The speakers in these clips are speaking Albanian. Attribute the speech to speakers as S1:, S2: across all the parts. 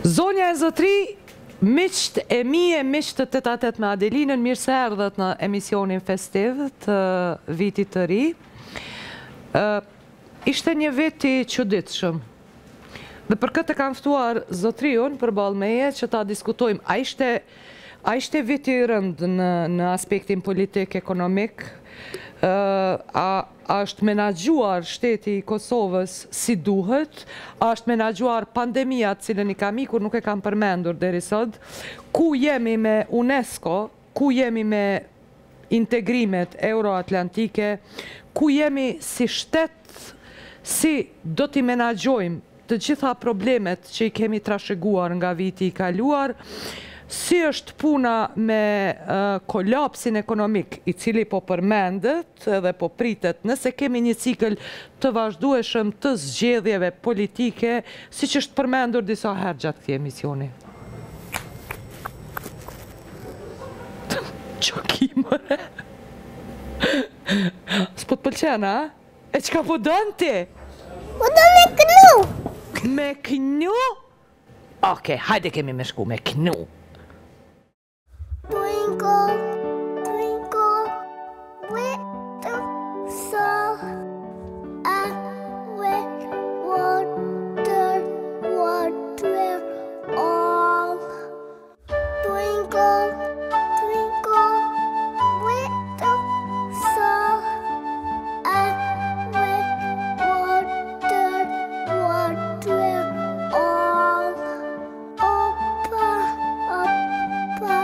S1: Zonja e zotri, miqt e mi e miqt të Tetatet me Adelinën, mirë se erdhët në emisionin festiv të vitit të ri. Ishte një vit i çuditshëm. Dhe për këtë kam ftuar zotriun përballë meje që ta diskutojmë. A ishte vit i rënd në aspektin politik, ekonomik? A është menaxhuar shteti i Kosovës si duhet? A është menaxhuar pandemia cilën i kam ikur, nuk e kam përmendur deri sot? Ku jemi me UNESCO? Ku jemi me integrimet euroatlantike? Ku jemi si shtet? Si do t'i menaxhojmë të gjitha problemet që i kemi trashëguar nga viti i kaluar? Si është puna me kolapsin ekonomik, i cili po përmendet edhe po pritet, nëse kemi një cikël të vazhdueshëm të zgjedhjeve politike, siç është përmendur disa herë gjatë këtij emisioni? Çokimore. S'po të pëlqen, a? E çka po don ti?
S2: Po do me knu.
S1: Me knu? Okej, hajde kemi me shku me knu.
S2: Twinkle, twinkle, little star, I will wonder what we're all. Twinkle, twinkle, little star, I will wonder what we're all. Oppa, oppa.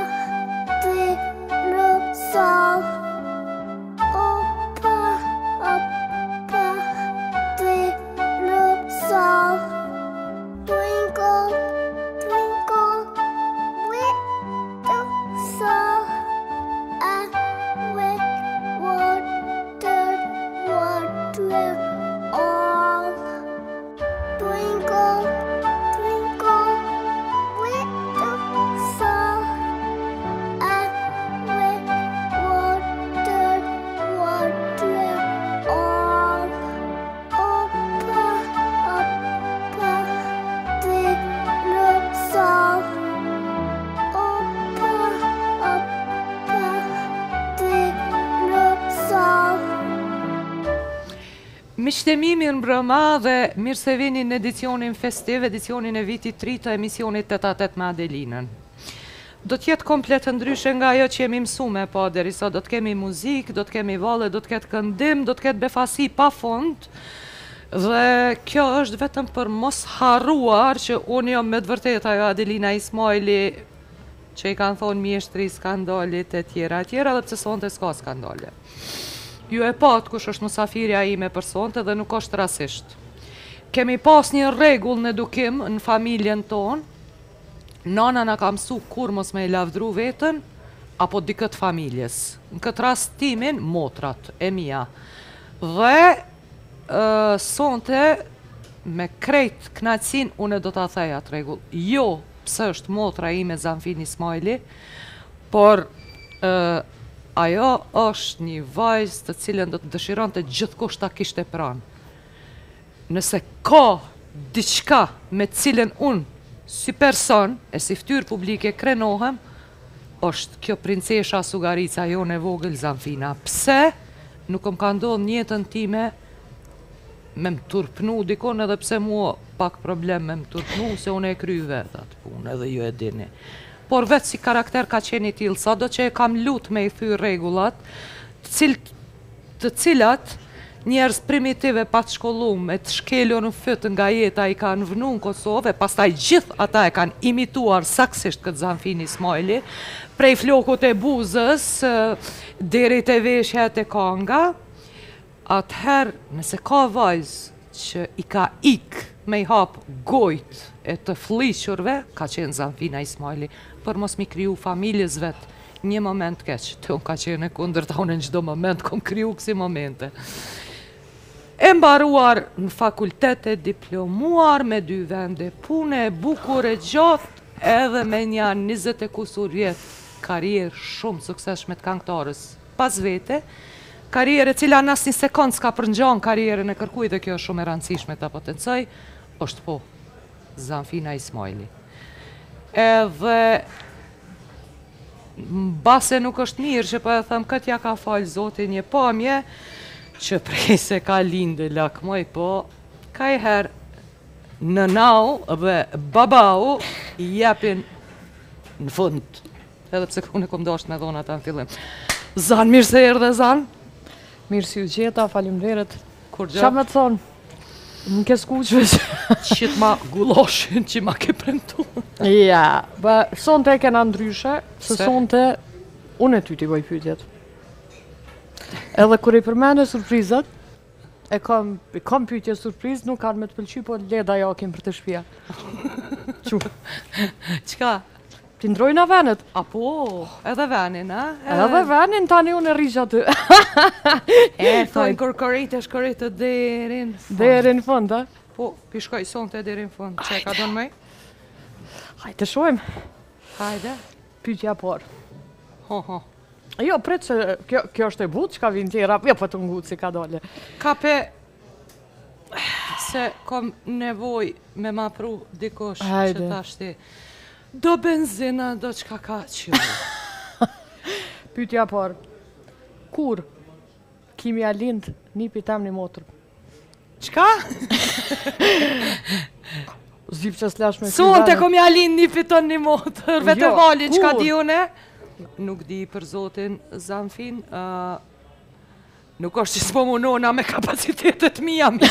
S1: Miqtë e mi, mirë mbrëma dhe mirë se vini në edicionin festiv, edicionin e vitit 3 të emisionit Tetatet me Adelinën. Do t'jetë komplet ndryshe nga ajo që jemi mësume, po derisa do t'kemi muzikë, do t'kemi valle, do t'ketë këndim, do t'ketë befasi pa fund. Dhe kjo është vetëm për mos harruar që unë jam me të vërtet ajo Adelina Ismaili që i kanë thonë mjeshtri skandalit e tjera, dhe pse sonte s'ka skandale. Ju e pat kush është musafirja ime për sonte dhe nuk është rasisht. Kemi pas një rregull në edukim në familjen tonë. Nana na ka mësu kur mos me i lavdru vetën apo dikët familjes. Në këtë rast timin, motrat e mia. Dhe sonte me krejt knaqësin unë do t'a thej atë rregull. Jo pse është motra ime Zanfin Ismaili, por ajo është një vajzë të cilën do të dëshiron të gjithkusht ta kishte pranë. Nëse ka diçka me cilën unë, si person, e si ftyrë publike krenohem, është kjo princesha Sugarica jone vogël Zanfina. Pse nuk më ka ndodhur në jetën time me më turpnu dikon, edhe pse mua pak problem me më turpnu, se unë e kry vetë atë punë, edhe ju e dini. Por vetë si karakter ka qeni tilë, sa do që e kam lut me i thyr regullat, të cilat njerës primitive pa të shkollum, e të shkeljo në fytë nga jeta i kanë vënu në Kosovë, pastaj gjithë ata e kanë imituar saksisht këtë Zanfin Ismaili, prej flokut e buzës, deri të veshjet e kanga. Atëherë, nëse ka vajzë që i ka ikë me i hapë gojt e të fliqurve, ka qenë Zanfina Ismaili, për mos mi kriju familjes vetë një moment keq, të unë ka qenë e kundër të unë në gjdo moment, kom kriju kësi momente. E mbaruar në fakultete, diplomuar me 2 vende pune, bukur e gjatë, edhe me një 20 e kusur vjetë karierë shumë sukseshme të këngëtarës pas vete, karierë e cila në asë një sekundë s'ka përngjan karierën e kërkuj dhe kjo është shumë e rëndësishme të potencoj, është po, Zanfina Ismaili. edhe base nuk është mirë që po e thëmë këtë ja ka falë Zoti një pamje që prej se ka lindë lakmoj, po ka i herë nënau dhe babau i jepin në fund, edhe pse unë e kom dashur me dhona ta në fillim. Zan, mirë se erdhe Zan.
S3: Mirë si u gjeta, faleminderit.
S1: Kur
S3: Qa me të thonë? Më ke skuqve që...
S1: Qit ma gulloshin që ma ke premtu.
S3: Ja, bë, sonte e kena ndryshe, se
S1: Se?
S3: sonte unë e ty t'i bëj pyetjet. Edhe kur i përmende surprizat, e kam pyetje surpriz, nuk kanë me të pëlqy, po leda jakim për të shtëpia. Qu,
S1: Qka?
S3: ti ndrojna venet.
S1: Apo, edhe venin, a?
S3: Edhe venin tani unë e rrisha aty.
S1: Thojnë kur korejtesh korejtë derin fund.
S3: Deri në fund, a?
S1: Po, pishkoj sonte derin fund. Që e ka donë mëj?
S3: Hajde shojmë.
S1: Hajde.
S3: Pyetja parë.
S1: Ho, ho.
S3: Jo, pret se kjo është e butë, që ka vinë tjera, jo, po të ngutë si ka dole.
S1: Ka pe se kom nevoj me ma pru dikush
S3: Hajde.
S1: që tashti do benzina, do qka ka që.
S3: Pyetja parë. Kur kimi a lind nipi tem një motër?
S1: Qka?
S3: Zip që s'lash me
S1: Sonte kom ja lind një fiton një motër, vete
S3: Jo,
S1: valin, qka
S3: kur?
S1: di une? Nuk di për zotin Zanfin, nuk është që s'po munona me kapacitetet mija mi.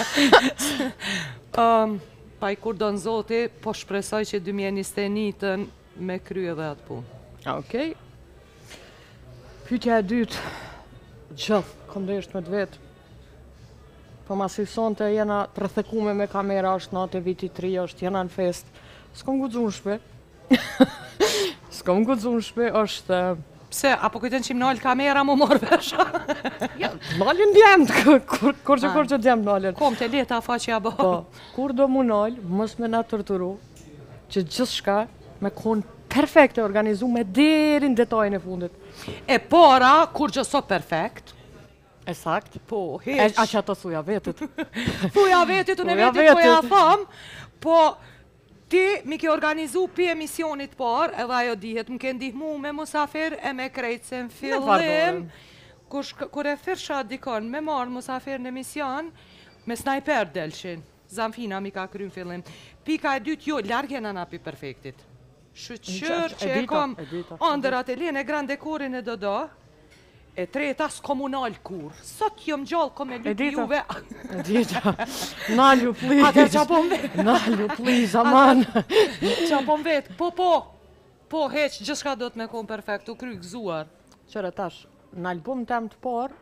S1: Pa i kur do në zoti, po shpresoj që 2021 me kry edhe atë punë.
S3: Okej. Pyetja e dytë. Gjithë, kom desht me të vetë. Po masi sonte jena të rrethekume me kamera, është natë e viti 3, është jena në fest. S'kom guxu në shtëpi. S'kom guxu në shtëpi, është...
S1: Pse, apo kujten që im nalë kamera mu morë vesha?
S3: Nalën djemt, kur që djemt nalën.
S1: Kom të leta faqja bo.
S3: Po, kur do mu nalë, mos me na torturu, që gjithë shka me konë perfekte organizu me deri në detajin e fundit.
S1: E para, kur gjë so perfekt,
S3: E sakt?
S1: po,
S3: E
S1: heq.
S3: a që ato thuja vetit.
S1: Thuja vetit, unë
S3: Thuja
S1: vetit po ja
S3: vetit.
S1: tham, po ti mi ke organizu pi emisionit par, edhe ajo dihet, më ke ndihmu me musafir e me krejt se në fillim, kur e firsha dikon me marrë musafir në emision, me snajper delshin, Zanfina mi ka kry në fillim. Pika e dytë, jo, largjen ana pi perfektit. Shqyqër që e kom ndër atelien e grand dekorin e do, e treta s'komunal kur. Sot jom gjallë kom e lupi
S3: dita.
S1: juve.
S3: E dita. Nalju, please.
S1: Ate qapon vet.
S3: Nalju, please, aman.
S1: Qapon vet. Po, heq, gjithçka do të me kom perfekt, u kry gëzuar.
S3: Qëre tash, në album tem të parë,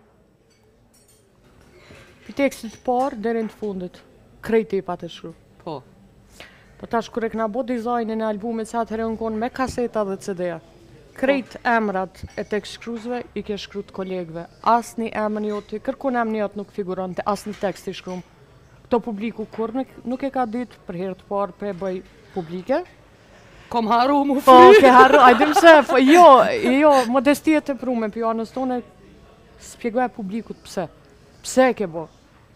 S3: pi tekstit të parë, deri në të fundit, krejti i pa të shkru.
S1: Po.
S3: Po tash, kur e këna bo dizajnin e albumit, sa atëherë unë konë me kaseta dhe CD-a. Krejt emrat e tekst shkruzve i ke shkrut kolegve. Asni emën joti, kërkun emën jot nuk figuron të asni tekst i shkrum. Këto publiku kur nuk e ka ditë, për herë të parë për e bëj publike.
S1: Kom haru mu
S3: Po,
S1: fry.
S3: ke harru, ajdim se, jo, modestia të prume, për janës tone, spjegoj publikut pse. Pse e ke bo?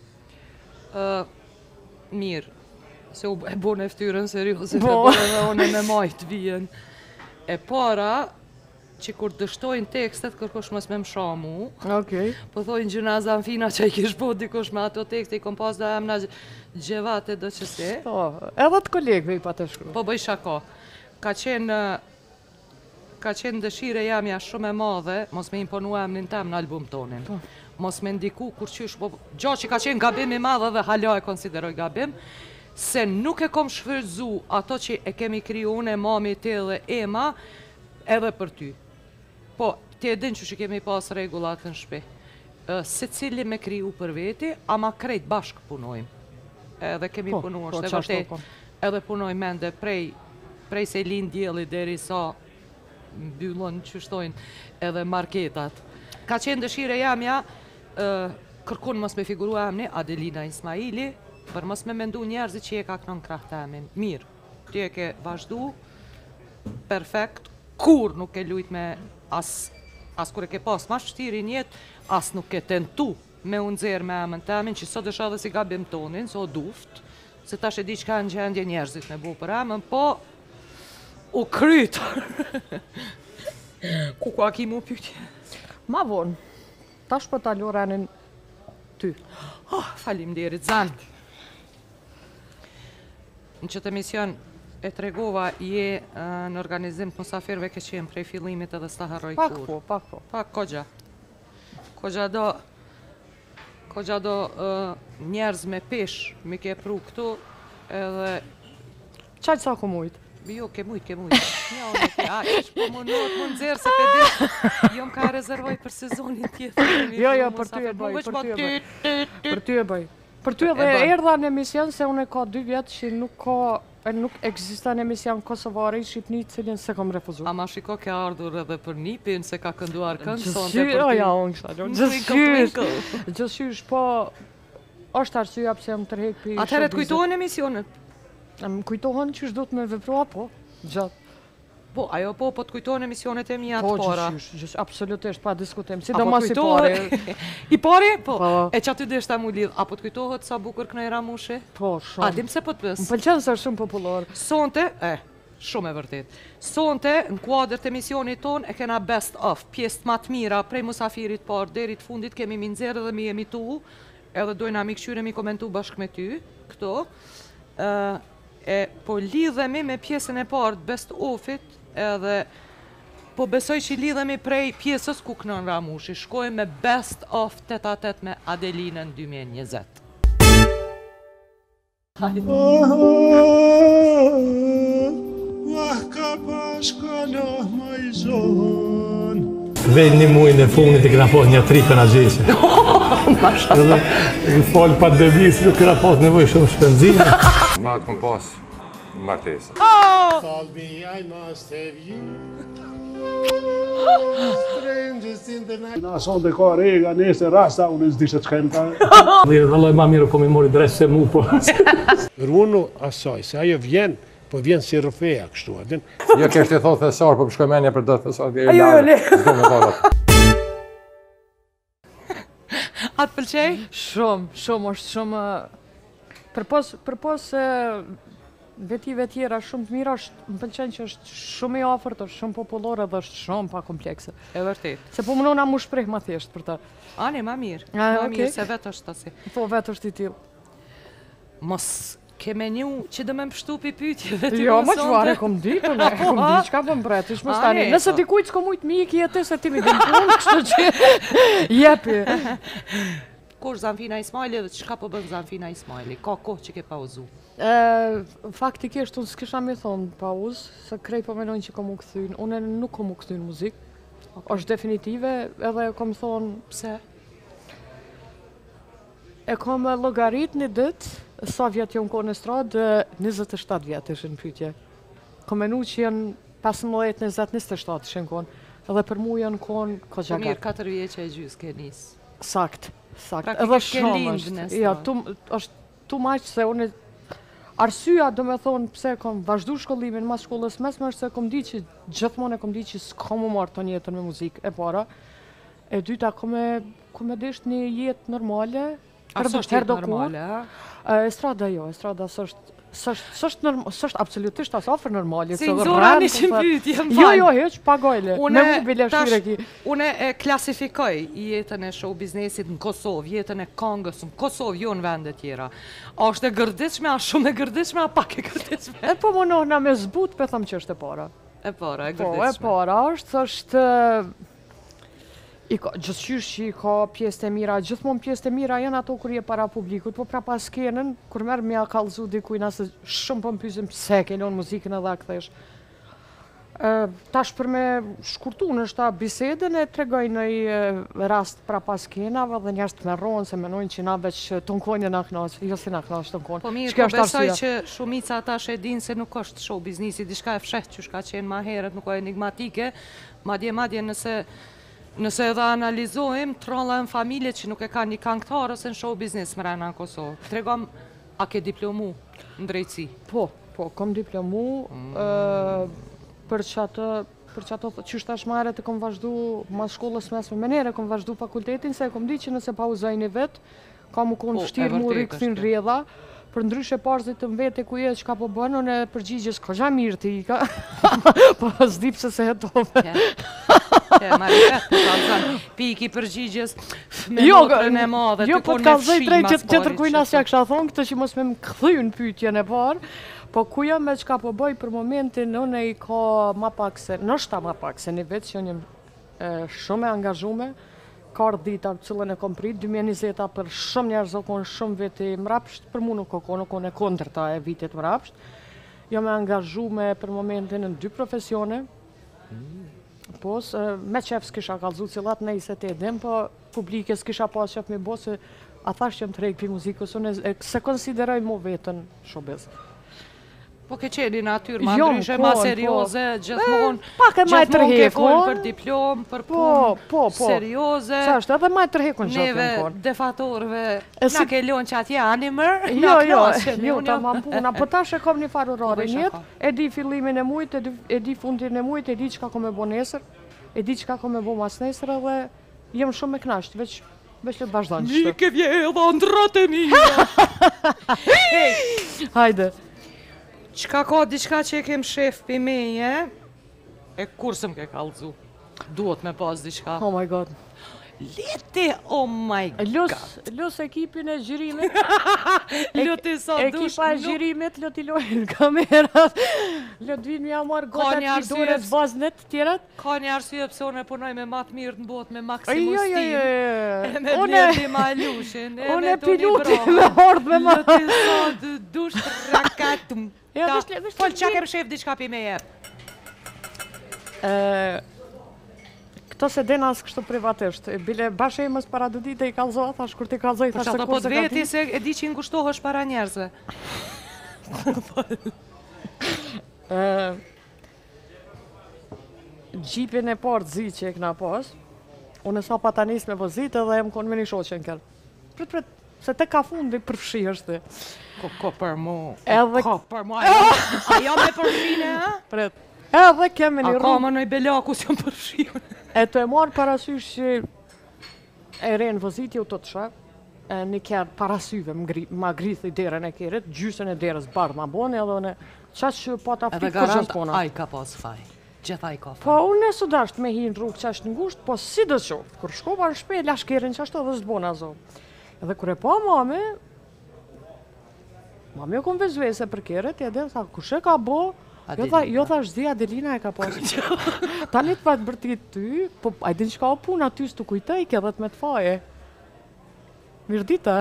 S1: Mirë, se u e bo në ftyrën serioze,
S3: Po.
S1: të bërë edhe one me majtë vijen. E para, që kur dështojnë tekstet, kërkosh mos me më shamu,
S3: Okej.
S1: po thojnë gjëna Zanfina që i kish bo dikush me ato tekste, i kom pas dhe emna gjevate do qëse.
S3: Po, edhe të kolegve i pa të shkru.
S1: Po bëj shako. Ka qenë dëshire jamja shumë e madhe, mos me imponu emnin tem në album tonin. Mos me ndiku kur qysh, po gjo që ka qenë gabim i madhe dhe hala e konsideroj gabim, se nuk e kom shfrytzu ato që e kemi kriju unë, mami, ti dhe Ema, edhe për ty. Po, ti e din që kemi pas regullat në shpi. Se cili me kriju për veti, ama krejt bashkë punojmë. Edhe kemi punu, është e vërtet. Edhe punojmë mende prej se lind djeli deri sa mbyllon që shtojnë edhe marketat. Ka qenë dëshire jamja, kërkun mos me figuru emni, Adelina Ismaili, për mos me mendu njerëzit që je ka kënon krah të emin. Mirë, ti e ke vazhdu, perfekt, kur nuk e lujt me as kur e ke pas ma shtiri njet, as nuk e tentu me unëzirë me emën të emin, që sot është edhe si gabim tonin, so duft, se tash e di që ka në gjendje njerëzit me bu për emën, po U kryt. Ku ki mu pyetje?
S3: Ma vonë, tash po ta Lorenin ty.
S1: Faleminderit zan. Në qëtë emision e tregova je në organizim të musafirëve ke qenë prej fillimit edhe s'ta harroj
S3: Pak
S1: kur.
S3: po, pak po.
S1: Pak kogja. Kogja do njerëz me pesh mi ke pru këtu edhe
S3: Qaq sa ku mujt?
S1: jo, ke mujt. Ja, unë ke, ish po më nxerë se pe ditë. Jo më ka rezervoj për sezonin tjetër.
S3: Jo, për ty e bëj, për ty e bëj. Për ty e bëj. Për ty edhe erdha në emision se unë ka 2 vjetë që nuk ekziston emision kosovare i Shqipni cilin se kom refuzu.
S1: Ama shiko ke ardhur edhe për nipin se ka kënduar këngë sonte
S3: Gjësy,
S1: për ty.
S3: ja, unë kështa, gjësysh, po, është arsyeja pse më tërhek për
S1: Atëherë të kujtohen emisionet?
S3: Më kujtohen që shdo të me veprua, po, gjatë.
S1: Po, ajo po të kujtohen emisionet e mija
S3: Po,
S1: të para.
S3: gjësysh, absolutisht, pa diskutim,
S1: Apo
S3: sidomos i
S1: t'kujtohet-
S3: pare.
S1: I pare? Po.
S3: Po.
S1: E që aty deshta mu lidh. Apo të kujtohet sa bukur kënej Ramushi?
S3: Po,
S1: A
S3: shumë.
S1: dim se po të pës?
S3: Më pëlqen se është shumë popullor.
S1: Sonte, shumë e vërtet. Sonte, në kuadër të emisionit ton, e kena best of, pjesë më të mira, prej musafirit par, deri të fundit kemi minxerë dhe mi emitu, edhe dojna mi këshyre mi komentu bashkë me ty, këto. Po lidhemi me pjesën e parë të best ofit, edhe po besoj që lidhemi prej pjesës ku kënon Ramushi. Shkojmë me best of 8-8 me Adelinën 2020.
S4: Vej një muaj në fundit i këna pos një tripën a gjeshë. Edhe në falë pandemis nuk këna pos nevoj shumë shpenzime.
S5: Ma të kom pas martesa.
S6: Told me I must have you. Strangers in the night.
S7: Na sonde ka rega, nese rasta, unë s'di se ç'kem ta.
S4: Dhe vëlloj ma mirë po mi mori dres se mu po.
S6: Runu asaj, se ajo vjen, po vjen si rrëfeja kështu, a din?
S5: Jo kështë i thotë thesar, po përshkoj menja për dëtë thesar.
S1: Ajo, le.
S5: Zdo me thorat.
S1: Atë pëlqej?
S3: Shumë, është shumë... Përpos vetive tjera shumë të mira, më pëlqen që është shumë i afërt, është shumë popullore dhe është shumë pa komplekse.
S1: E vërtet.
S3: Se po mënona mu shpreh ma thjesht për ta.
S1: Ani, ma mirë.
S3: A,
S1: Ma mirë,
S3: okej.
S1: se vetë është tasi.
S3: Po vetë është i tillë.
S1: Mos ke menu që dhe me mështupi pyetjeve ty
S3: Jo,
S1: më
S3: më
S1: sonte.
S3: çfarë kom ditur, ne kom
S1: ha?
S3: ditë çka po mbretish, mos
S1: A,
S3: tani.
S1: ne,
S3: Nëse
S1: po.
S3: dikujt s'ka mujt mi jetë se ti mi din punë, kështu që jepi.
S1: Kur Zanfina Ismaili dhe çka po bën Zanfina Ismaili? Ka kohë që ke pauzu.
S3: Faktikisht unë s'kisha mi thonë pauzë, se krej po menojnë që kom u kthyn. Unë nuk kom u kthyn muzikë. Është definitive, edhe kom thonë
S1: Pse?
S3: e kom llogarit një ditë, sa vjet jam kohë në estradë, 27 vjet ishin pyetje. Kom menu që janë 15, 20, 27 ishin kohë. Edhe për mu janë kohë
S1: Po
S3: koxha
S1: mirë,
S3: gat.
S1: 4 vjeqe e gjys ke nis.
S3: Sakt.
S1: Praktikisht
S3: Edhe
S1: ke
S3: shumë
S1: lindë
S3: është.
S1: në
S3: Ja,
S1: estradë.
S3: është too much se unë arsyeja do me thonë pse kom vazhdu shkollimin mas shkollës mesme është se kom di që gjithmonë e kom di që s'kom më marrë të jetën me muzikë e para. E dyta kom e desht një jetë normale.
S1: A s'është jetë normale, a?
S3: Estrada jo, estrada s'është absolutisht as afër normale.
S1: Si nxora një pyetje, më
S3: Jo,
S1: fal.
S3: jo, hiç pagojle. Me mu bile shtyre ki.
S1: Une e klasifikoj jetën e show biznesit në Kosovë, jetën e këngës në Kosovë, jo në vende tjera. A është e gërditshme, a shumë e gërditshme, a pak e gërditshme?
S3: E po më nohna me zbut, pe thëm që është e para.
S1: E para, e
S3: Po, e
S1: gërditshme.
S3: para është i ka gjithçysh që i ka pjesë të mira, gjithmonë pjesë të mira janë ato kur je para publikut, po prapa skenën, kur merr mja kallëzu dikujt se shumë po mpysim pse ke lënë muzikën edhe a kthesh. Tash për me shkurtu në shta bisedën e tregoj në i rast prapa skenave dhe njerëz të merrohen se menojnë që na veç tonkojnë na knaq, jo si na knaq tonkon.
S1: Po mirë,
S3: Ç'ka
S1: po
S3: është
S1: besoj
S3: arsyeja?
S1: që shumica ata e dinë se nuk është show biznisi, diçka e fshehtë që ka qenë ma herët, nuk ka enigmatike, madje nëse edhe analizojmë, trolla në familje që nuk e ka një këngëtar ose në show biznes mrena në Kosovë. Tregom, a ke diplomu në drejtësi?
S3: Po, kom diplomu, për çato që tash më herët e kom vazhdu mas shkollës mesme, me nere kom vazhdu fakultetin, se e kom di që nëse pauzoj një vet, ka mu
S1: Po,
S3: konë
S1: e
S3: vështirë mu
S1: vërtet
S3: rikëthin
S1: është.
S3: rrjedha, Për ndryshe parzit të vete ku je çka po bën, unë përgjigjes koxha mirë ti ka. Po s'di pse se hetove.
S1: Marifet, po kalzon piki përgjigjes me
S3: Jo,
S1: motrën e madhe
S3: jo
S1: të
S3: po
S1: konë
S3: të
S1: me
S3: kallzoj
S1: fshima
S3: drejt që
S1: sporit,
S3: kujna
S1: që
S3: s'ja kisha thonë këtë që mos me më kthyn pyetjen e parë. Po ku jam me çka po bëj për momentin, unë i ka ma pak se, ndoshta ma pak se një vetë që unë jam shumë e angazhume. Ka dita cilën e kom prit, 2020 për shumë njerëz o konë shumë veti mrapsht, për mu nuk o konë e kondërta e vitit mrapsht. Jam e angazhume për momentin në 2 profesione. Po, me qef s'kisha kallzu cilat ne i se të edhim, po publike s'kisha pas qef me bo se a thash që jam të rejk për muzikës, unë se konsideroj mu vetën showbiz.
S1: Po ke qeni natyrë, ma
S3: Jo,
S1: ndryshe,
S3: m'kon,
S1: ma
S3: po.
S1: serioze, gjithmonë,
S3: Pak e maj
S1: gjithmonë ke
S3: tërhekun.
S1: folë për diplom, për punë
S3: Po.
S1: serioze,
S3: Sa është edhe maj tërhekun që
S1: neve
S3: atë konë.
S1: defatorve,
S3: E si-
S1: na ke lonë që atje animër,
S3: Jo, ta mam puna, po tash e kom një farë orare
S1: Po,
S3: njët, e di fillimin e mujt, e di fundin e mujt, e di çka kom me bo nesër, e di çka kom me bo mas nesër edhe jem shumë e knasht, veç le të vazhdojnë që
S1: Një ke vjedha ndrat e mija.
S3: Hajde.
S1: Qka ka diçka që e kem shef për meje, e kur së m'ke kallzu. Duhet me pas diçka.
S3: Oh my god.
S1: Leti, oh my god.
S3: Lus ekipin e xhirimit.
S1: Leti sa dush.
S3: Ekipa e xhirimit, lot i lojnë kamerat. Lot vinë mja marrë
S1: Ka
S3: gotat
S1: një
S3: që
S1: arsye
S3: dore baznet tjerat.
S1: Ka një arsye pse unë punoj me ma të mirë në botë, me
S3: Jo,
S1: Maximus Team. Me
S3: Unë
S1: Bledi Malushin,
S3: unë piloti me hordë me ma.
S1: Leti sa dush rakatum.
S3: Jo,
S1: Ta,
S3: vesh
S1: Fol, qa kem shef diçka për meje?
S3: Këto se dena as kështu privatisht. Bile bashkë mos para 2 ditë i kallzova, thash kur ti kallzoj
S1: Po
S3: thash
S1: që
S3: se
S1: ato
S3: kur
S1: po
S3: se
S1: të
S3: ka
S1: veti se e di që i ngushtohesh para njerëzve.
S3: Gjipin e parë zi që e kna pas, unë sa pa ta nis me vozit edhe e më konë me një shoqen kërë. Prit, se te ka fundi përfshi është.
S1: Ko për mu.
S3: Edhe-
S1: Ko për mu. Ajo me përfshine, ha?
S3: Prit. Edhe kemi një
S1: A ka
S3: rrugë,
S1: më nëj belaku si më përfshine.
S3: e të e marë parasysh që e renë vozit ju të të shë, një kërë parasyve ma grithi derën e kërët, gjysën e derës bardh ma boni, edhe unë qash që po ta
S1: Edhe
S3: ftit kërgjën
S1: garant,
S3: pona.
S1: aj ka pas faj. Gjithaj ka faj.
S3: Po unë e së dasht me hi në rrugë që është ngusht, po si do qo, kur shkova në shpe, lash kërën që ashtu edhe s'bona zo. Edhe kur e pa mami o kom vezvese për kërët, e dhe tha, kushe ka bo, jo tha shdi Adelina e ka pas. Tani të patë bërtit ty, po a din që ka o puna ty s'tu kujtaj ke dhe të me të faje. Mirë dita.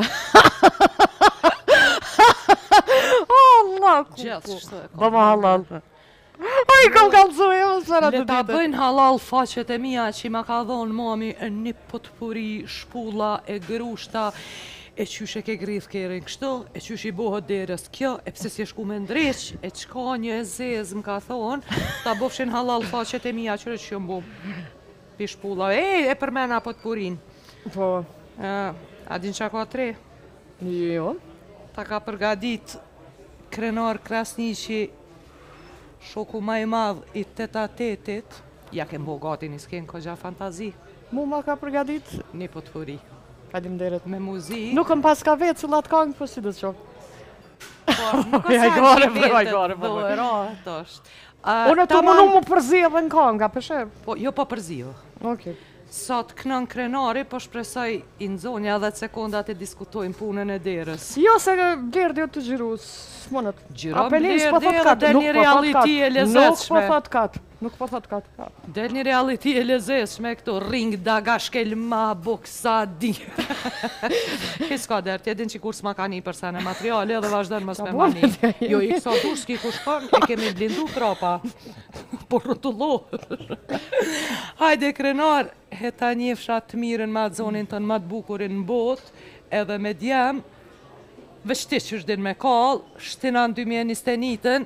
S3: Allah,
S1: Gjithë shtë e ka.
S3: Ba ma halal. Ai kam kallëzoj, e më sara të
S1: Le ta
S3: dite.
S1: bëjnë halal faqet e mija që ma ka dhonë mami e një potpuri, shpulla, e grushta, e qysh e ke grith kërën kështu, e qysh i bohët derës kjo, e pse si e shku me ndreq, e qka një e zez më ka thonë, ta bofshin halal faqet e mija qërë që mbo pi shpulla, e përmena potpurin.
S3: Po,
S1: A din qa ka 3?
S3: jo.
S1: Ta ka përgadit krenar Krasniqi, shoku ma i madh i teta-tetit, ja kem bo gati një skenë këgja fantazi,
S3: Mu ma ka përgadit,
S1: një potpuri,
S3: faleminderit.
S1: me muzik,
S3: Nuk më pas ka vetë cilat kangë, po si do të qofë.
S1: por nuk
S3: Ja,
S1: është
S3: gare,
S1: që
S3: ja,
S1: vetë
S3: gare, po, po.
S1: dojërat është.
S3: Unë të më nuk më përzi edhe në kanga, përshë.
S1: Po, jo po përzio.
S3: Okej.
S1: Sa të kënën krenari, po shpresoj i nëzonja dhe të sekundat e diskutojnë punën e derës.
S3: Jo se Blerdi o të gjiru, s'monët.
S1: Gjiro
S3: Apelin, s'po
S1: Blerdi
S3: thot
S1: edhe
S3: kat,
S1: del
S3: nuk
S1: një
S3: po thot
S1: reality e
S3: kat.
S1: lezetshme.
S3: Nuk po thot kat.
S1: Del një reality e lezetshme këtu, ring daga shkelma, boksa, di. S'ka der, ti din që kur s'ma ka një përsa në materiale dhe vazhdojnë mës me mani. Jo, i kësa dush s'ki ku shkon, e kemi blindu tropa. Por rotullohet. Hajde krenar, heta njefsha të mirën ma zonin të në ma të bukurin në bot, edhe me djem, vështi që është din me kall, shtinan 2021-ën,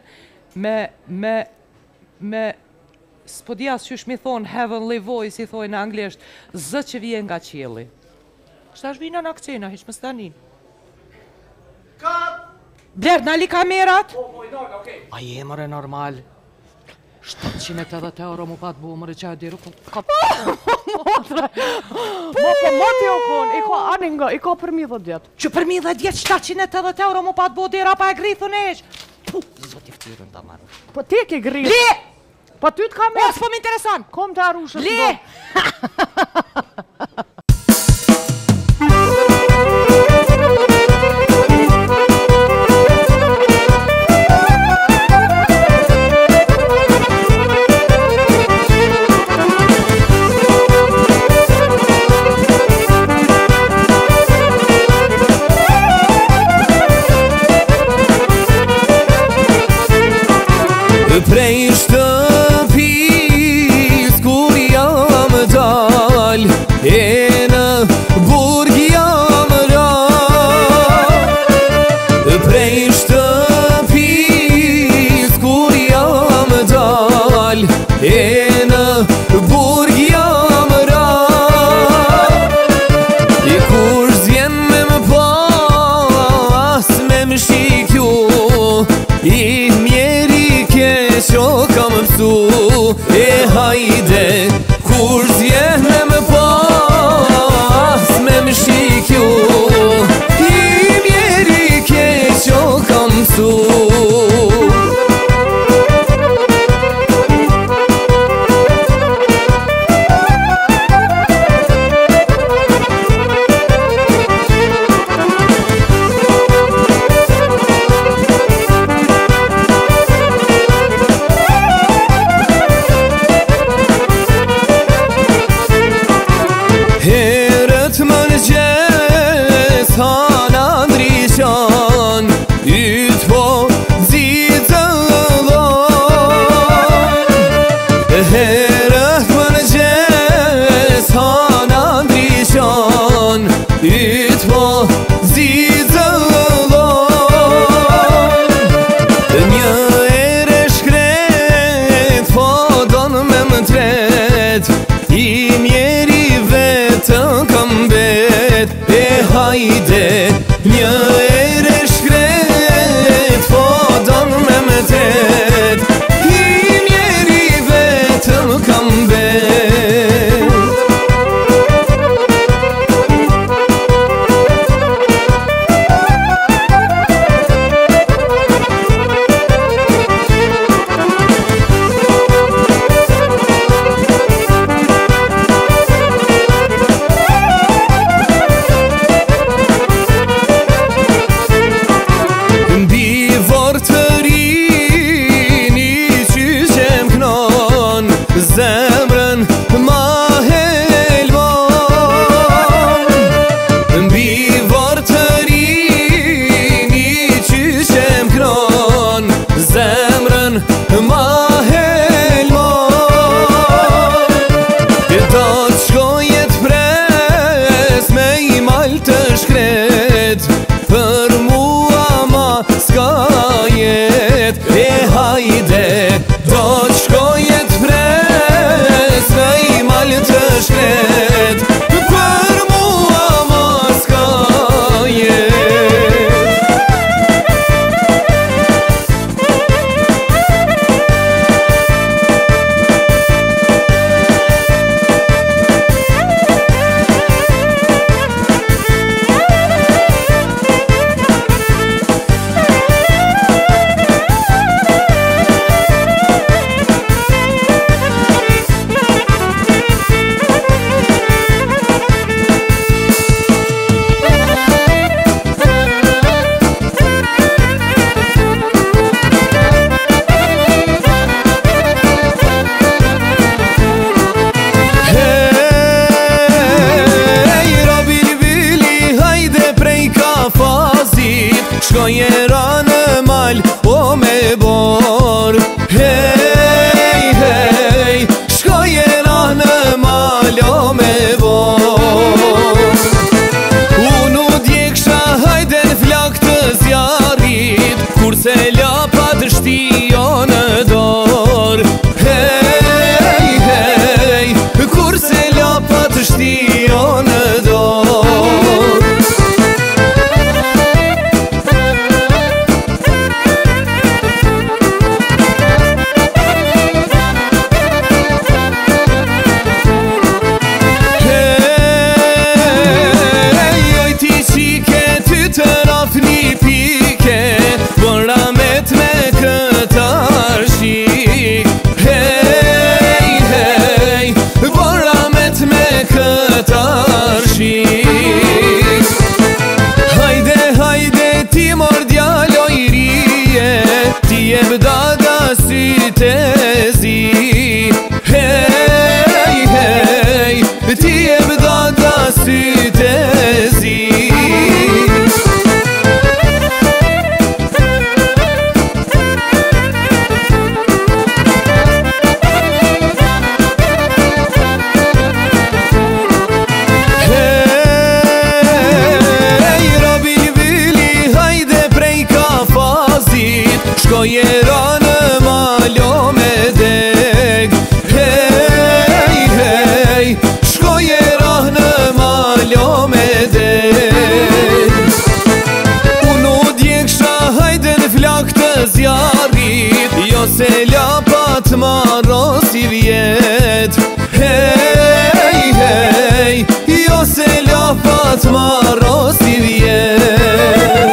S1: me spodjas që shmi thonë heavenly voice, i thonë në anglisht, zë që vjen nga qieli. Shta është vina në akcena, hiq më stanin. Bler, nali kamerat? A je mëre normal. 780 euro mu pat bu më rëqaj diru ka...
S3: Ma po mati o kon, i ka ani nga, i ka për mi 10 djetë.
S1: Që për mi 10 vjetë 780 euro mu pat bu dira pa e grithun e ish. Puh, zot i ftyrën ta marrë.
S3: Po ti ke gritë.
S1: Le!
S3: Po ty t'ka me...
S1: O, s'po m'intereson!
S3: Kom të arushës.
S1: Le!
S8: Prej shtëpis kur jam dal e në burg jam ral. Prej shtëpis kur jam dal e në burg jam ral. I kur zjen me më pas me më shikju i që kam mësu e hajde kur zjen me më pas me më shikju i mjeri ke që kam mësu. Herët më në gjes hana ndrishan yt po zizëllon. Herët më në gjes hana ndrishan yt po zizëllon. Një ere shkret po donë me më tret i mjeri të kam bet e hajde një ere shkret po donë me më tret i mjeri vetëm kam bet. Zemrën ma helvan mbi vortërin i qyshem kron zemrën ma helvan. Do t'shkojet pres me i mal të shkret për mua ma s'ka jet e hajde do t'shkojet pres me i mal të shkret për mua ma s'ka jet. Shkoje ra në mal o me bor hej hej shkoje ra në mal o me bor. Unë djeksha hajde në flak të zjarit kurse lapa të shtijo në dor hej hej kurse lapa të shtijo në dor. ti e bdada syte zi. Hej, hej, ti e bdada syte zi. Shkojera në malo me deg. Hej, hej, shkojera në malo me deg. Unë djeksha hajde në flak të zjarit, jo se lapat maro si vjet. Hej, hej, jo se lapat maro si vjet.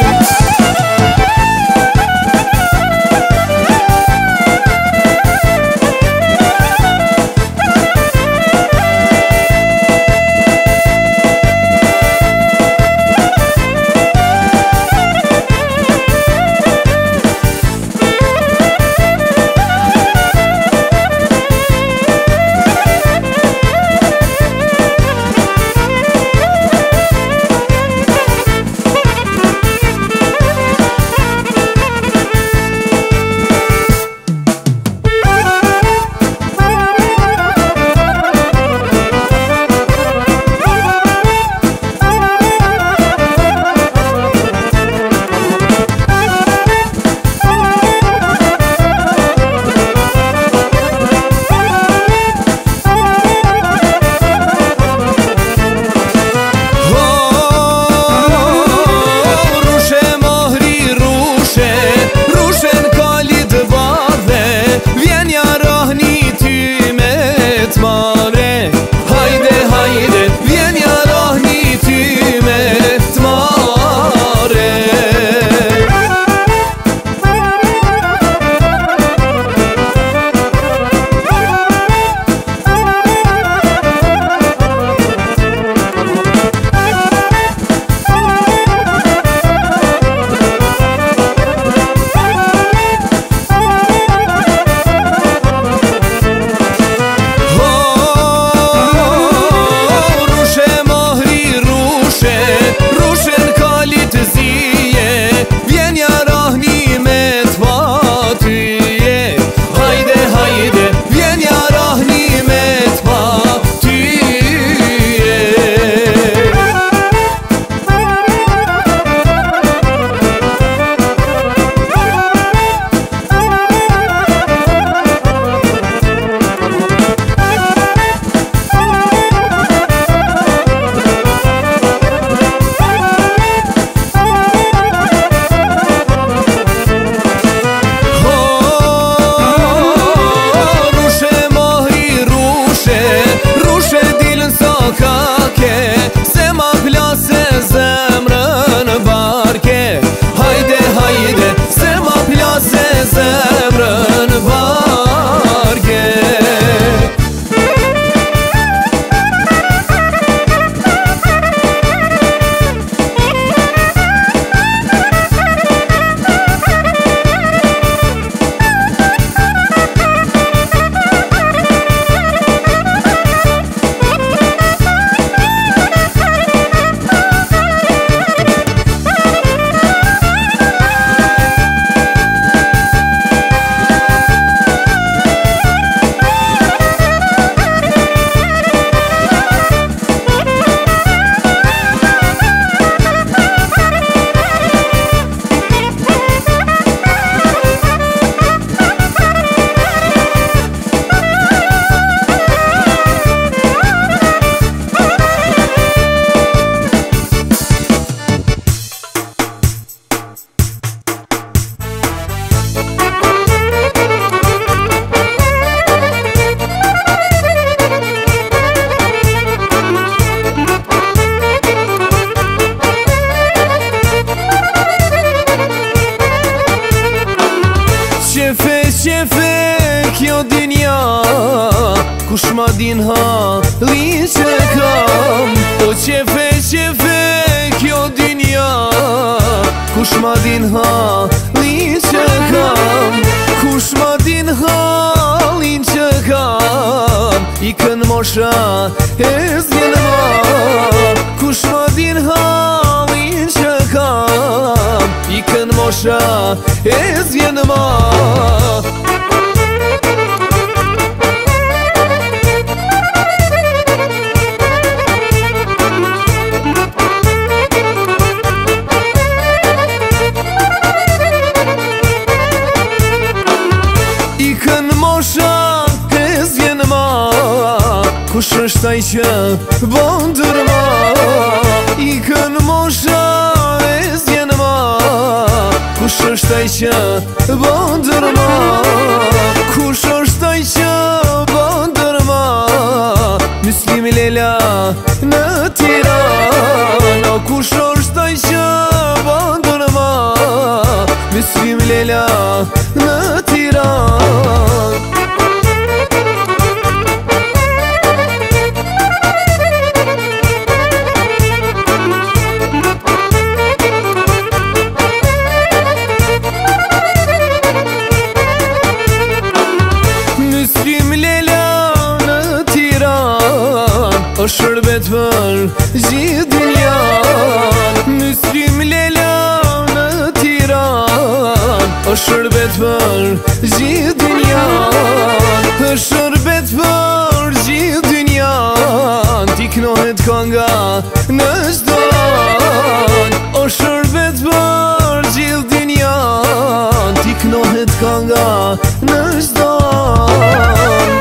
S8: kush ma din halli që kam. O qefe, kjo dinja, kush ma din halli që kam. mosha e zjen ma Kush ma din halin që kam Ikën mosha e zjen ma Kush është ai që bon dërma Ikën mosha e zjen ma Kush është ai që bon dërma Kush është ai që bon dërma Muslim Lela në Tiranë Kush është ai që bon dërma Muslim Lela në Tiranë O shërbet për gjithë dunjan Muslim Lela në Tiran O shërbet për gjithë dunjan O shërbet për gjithë dunjan Ti knohet kanga në çdan O shërbet për gjithë dunjan Ti knohet kanga në çdan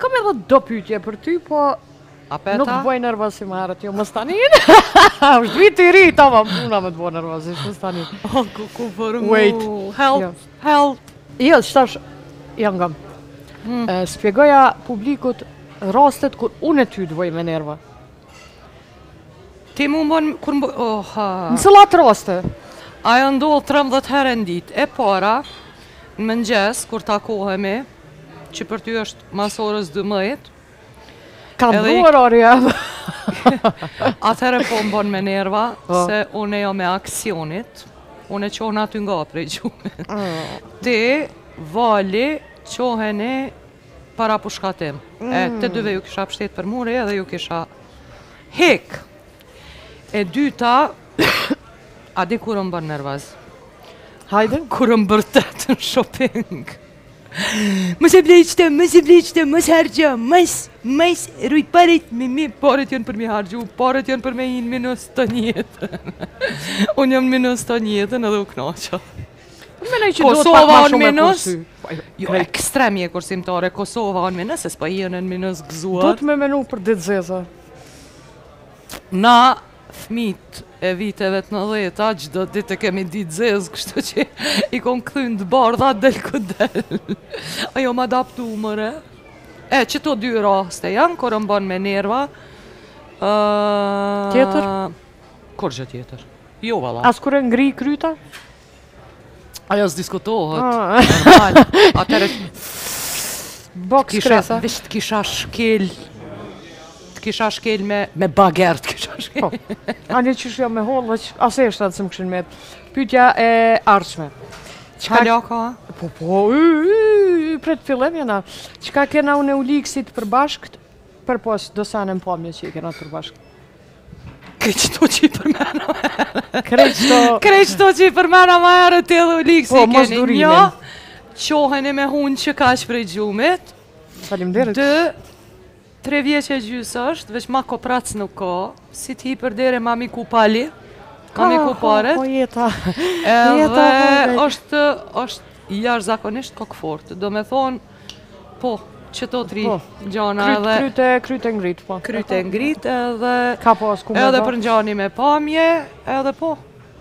S3: Kam edhe do pyetje për ty, po nuk
S1: Apeta?
S3: të bëj nervoz si më herët, jo mos tani. Është vit i ri, tamam, puna me të bëj nervozisht, mos tani.
S1: Ku për mu?
S3: Wait.
S1: Help,
S3: Jo.
S1: help.
S3: Jo, shtash, janë ngam. Spjegoja publikut rastet kur unë e ty të bëj me nerva.
S1: Ti mu mbon, kur mbon,
S3: Në cilat raste?
S1: ajo ndodh 13 herë në ditë. E para, në mëngjes, kur takohemi, që për ty është mas orës 12,
S3: Ka
S1: Edhe i-
S3: ndruar orja.
S1: atëherë po mbon me nerva,
S3: Po.
S1: se unë jo me aksionit, unë e qohën aty nga prej gjumit. Ti, vali, qoheni para pushkatim. Të dyve ju kisha pështet për muri edhe ju kisha hek. E dyta, a di kur më bën nervaz?
S3: Hajde.
S1: Kur më bërtet në shopping. Mos e bleqte, mos e bleqte, mos hargja, mos rujt parit me mi, parit janë për mi hargju, parit janë për me hinë minus të njetën. Unë jam minus të njetën edhe u knaqa.
S3: Menoj që duhet
S1: Kosova
S3: pak ma
S1: on
S3: shumë e
S1: minus?
S3: kursy.
S1: Jo, ekstrem je kursimtare, Kosova on minus, e s'pa jenë në minus gëzuar.
S3: Duhet me menu për ditë zeza.
S1: Na, fmit e viteve të 90-ta, gjdo ditë e kemi ditë zezë, kështu që i kon këthyn të bardha del ku del. Ajo më adaptu mëre. Që to dy raste janë, kur më bën me nerva.
S3: Tjetër?
S1: Kur gjë tjetër? Jo, valla.
S3: As kur e ngri kryta?
S1: Ajo s'diskutohet.
S3: Ah.
S1: Normal. Atëre
S3: Boks kresa.
S1: visht kisha shkel. Kisha shkel me bagert kisha shkel.
S3: Ani që shjo me hollë, ase e shtatë se më këshin met. Pytja e arshme.
S1: Qka ka?
S3: Po, pret fillim jena. Qka kena unë e uliksit përbashkt, për pos do sanë më pamje që i kena përbashkt.
S1: Këqto që i përmena.
S3: Kreqto,
S1: Kreqto që i përmena ma herë të edhe u likë
S3: Po,
S1: si
S3: mos
S1: keni
S3: durimin.
S1: një, qoheni me hunë që ka që prej gjumit,
S3: faleminderit.
S1: 3 vjeqe gjysë është, veç ma koprac nuk ka, si ti përdere ma mi ku pali, ma mi ku paret,
S3: Po jeta.
S1: edhe
S3: jeta vogël.
S1: është jashtëzakonisht kokfort, do me thonë, po, që to 3
S3: Po.
S1: gjana edhe
S3: Kryte ngrit, po.
S1: kryte ngrit edhe
S3: Ka pas ku me
S1: edhe
S3: ba.
S1: për ngjani me pamje, edhe po.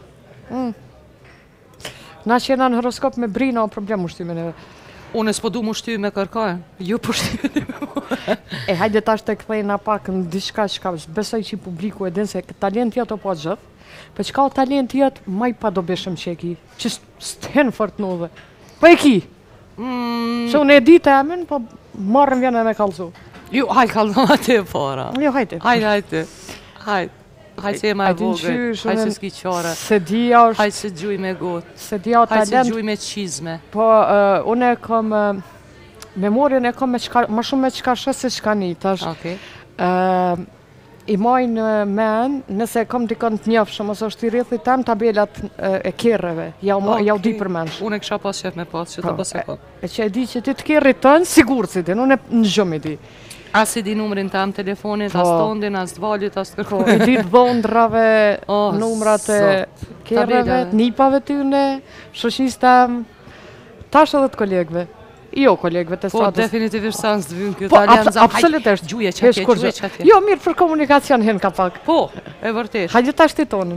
S3: Na që jena në horoskop me brina o problem ushtimin e.
S1: Unë s'po du mu shty me kërkajnë, ju po shty.
S3: E hajde tash të kthejna pak në diçka që ka besoj që i publiku e din se talent jetë o po gjithë, për që ka o talent jetë maj pa do beshëm që e ki, që s'ten fort në dhe. Po e ki, që unë e di të emin, po marrën vjene me kalzu.
S1: Ju, haj kallon atë e para.
S3: Jo, hajde.
S1: Hajde. Hajde që e ma e
S3: Hajde
S1: vogël,
S3: qysh,
S1: hajde
S3: unë-
S1: që s'ki qare,
S3: Se dia është,
S1: hajde që gjuj me gotë,
S3: se dia o
S1: hajde që
S3: talent,
S1: gjuj me qizme.
S3: po unë e kam, memorien e kam me qka, ma shumë me qka shë se qka një, tash.
S1: Okej.
S3: I majnë men, nëse kam dikon të njofshëm, ose është i rrithi tem tabelat e kerreve, ja u di për mensh.
S1: Unë e kisha pas qef me pas, që të
S3: Po,
S1: pas e kom.
S3: E që e di që ti të kerrit tënë, sigur si din, unë e në gjumë i di.
S1: As i di numrin tam telefonit,
S3: Po.
S1: as tondin, as të valit, as të
S3: Po,
S1: kërkoj.
S3: i di të dhondrave,
S1: Oh,
S3: numrat e
S1: zot.
S3: kerreve,
S1: Tabela.
S3: të nipave tyne, shoqis tem, tash edhe të kolegve. Jo, kolegve të
S1: Po,
S3: stratës.
S1: definitivisht sa në zdvyn kjo
S3: Po,
S1: talent, zam,
S3: absolutisht.
S1: gjuje
S3: Hesh
S1: qatje,
S3: kur
S1: gjuje
S3: gjë.
S1: qatje.
S3: Jo, mirë për komunikacion hen ka pak.
S1: Po, e vërtet.
S3: Hajde tash ti tonin.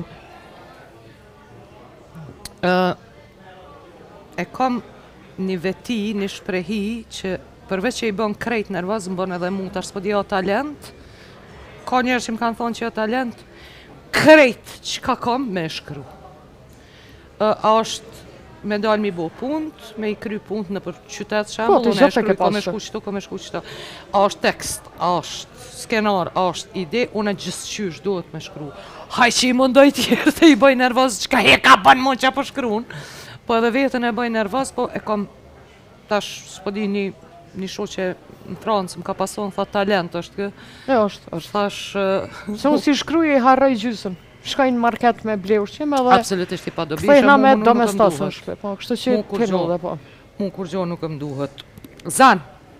S1: E kam një veti, një shprehi që përveç që i bën krejt nervoz, më bën edhe mu tash s'po di o talent. Ka njerëz që më kanë thonë që o talent, krejt që ka kam me shkru. A është me dalë mi bo punt, me i kry punt në për qytet shembull,
S3: ti
S1: unë e
S3: gjithë e ke
S1: shkruj, ka me
S3: pasur.
S1: shku qëto, ka me shku qëto. A është tekst, a është skenar, a është ide, unë e gjithë qysh duhet me shkru. Haj që i mundoj tjerë të i bëj nervoz, që ka heka bën mund që po shkruun. Po edhe vetën e bëj nervoz, po e kam tash s'po di një shoqe në Francë më ka pason, tha talent është kë.
S3: Jo, është.
S1: Thash
S3: Se unë si shkruaj i harroj gjysën. Shkoj në market me bleu ushqim edhe
S1: absolutisht i pa dobishëm.
S3: kthejna me
S1: mu nuk më
S3: domestosësh.
S1: duhet.
S3: Po, kështu që
S1: Mu kur
S3: kenu
S1: gjo.
S3: dhe po.
S1: Mu kur gjo nuk më duhet. Zan,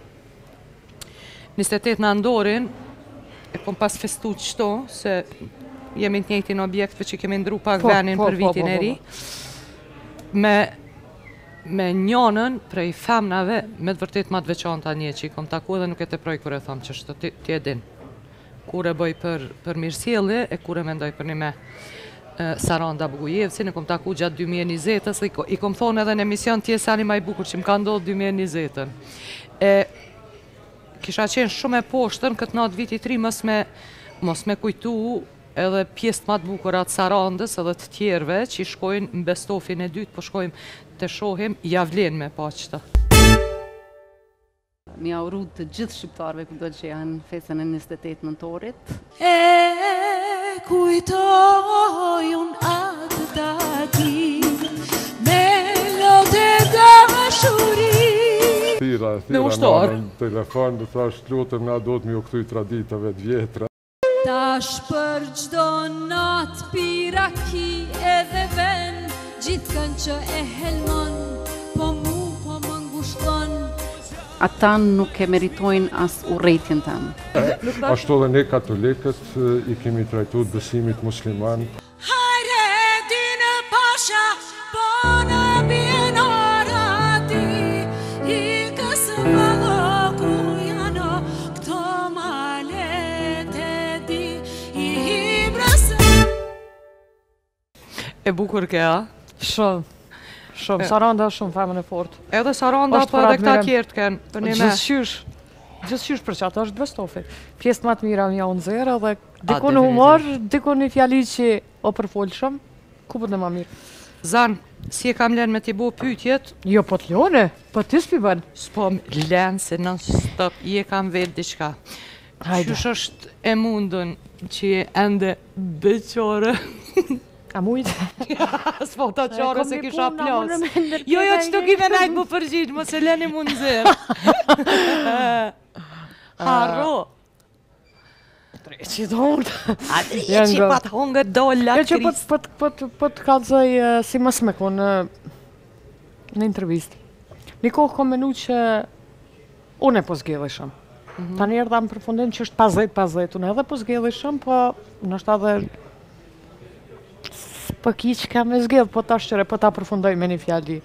S1: 28 në Andorin, e kom pas festu qëto, se jemi të njëjtin objekt, për që kemi ndru pak
S3: Po,
S1: venin
S3: po,
S1: për
S3: po,
S1: vitin
S3: po,
S1: e
S3: po,
S1: ri. Me me njënën prej femnave me të vërtet ma të veçanta një që i kom taku dhe nuk e të proj kur e thom që shtë ti e din. Kur e bëj për mirësjellje e kur e mendoj për një me Saranda Bugujevci, në kom taku gjatë 2020-ës, i kom thonë edhe në emision Tjesani ma i bukur që më ka ndodhë 2020-ën. Kisha qenë shumë e poshtën këtë natë viti 3 mos me kujtu edhe pjesë ma të bukurat Sarandës edhe të tjerve që i shkojnë në bestofin e dytë, po shkojmë të shohim javlen me pa qëta.
S9: Mi auru të gjithë shqiptarëve kudo që janë festën e 28 nëntorit.
S10: E kujtoj unë atë dati, melodë dashuri.
S5: Thira në telefon dhe thash lutem na do të mi u kthy traditave të vjetra.
S10: Tash për çdo natë piraki edhe ven, gjithkën që e helmon, po mu po më ngushton.
S9: Ata nuk e meritojnë as urrëtitjen tënë.
S5: Ashtu edhe ne katolikët i kemi trajtuar besimit musliman.
S10: Hajde dinë pasha, po në bien orati, i kësë valoku janë këto malet e di, i hibrasë.
S1: E bukur ke, a?
S3: Shumë. Shumë, Saranda është shumë femën e fortë.
S1: Edhe Saranda po edhe këta tjertë kënë, për një me.
S3: Gjithëshysh për që ato është bestofi. Pjesë më të mira mja unë zera dhe dikun humor, dikun një fjali që o përfolshëm, ku për në ma mirë.
S1: Zan, si e kam lënë me t'i bo pyetjet?
S3: Jo, po t'lone, po t'i s'pi bën.
S1: S'po lënë se non stop, i e kam vetë diçka. Qysh është e mundën që e ende beqore?
S3: A mujtë?
S1: S'po ta qare se kisha plas. Jo, që të kime najtë më përgjith, më se leni mund zërë. Harro.
S3: Dreqit hongët.
S1: A dreqit pat hongët dole lakris.
S3: Jo që po të kalzoj si mas me konë në intervist. Një kohë kom menu që unë e po zgjedhishëm. Ta njerë da më përfundim që është 50-50, unë edhe po zgjedhishëm, po nështë edhe po ki që kam e zgjedh, po ta shqyre, po ta përfundoj me një fjali.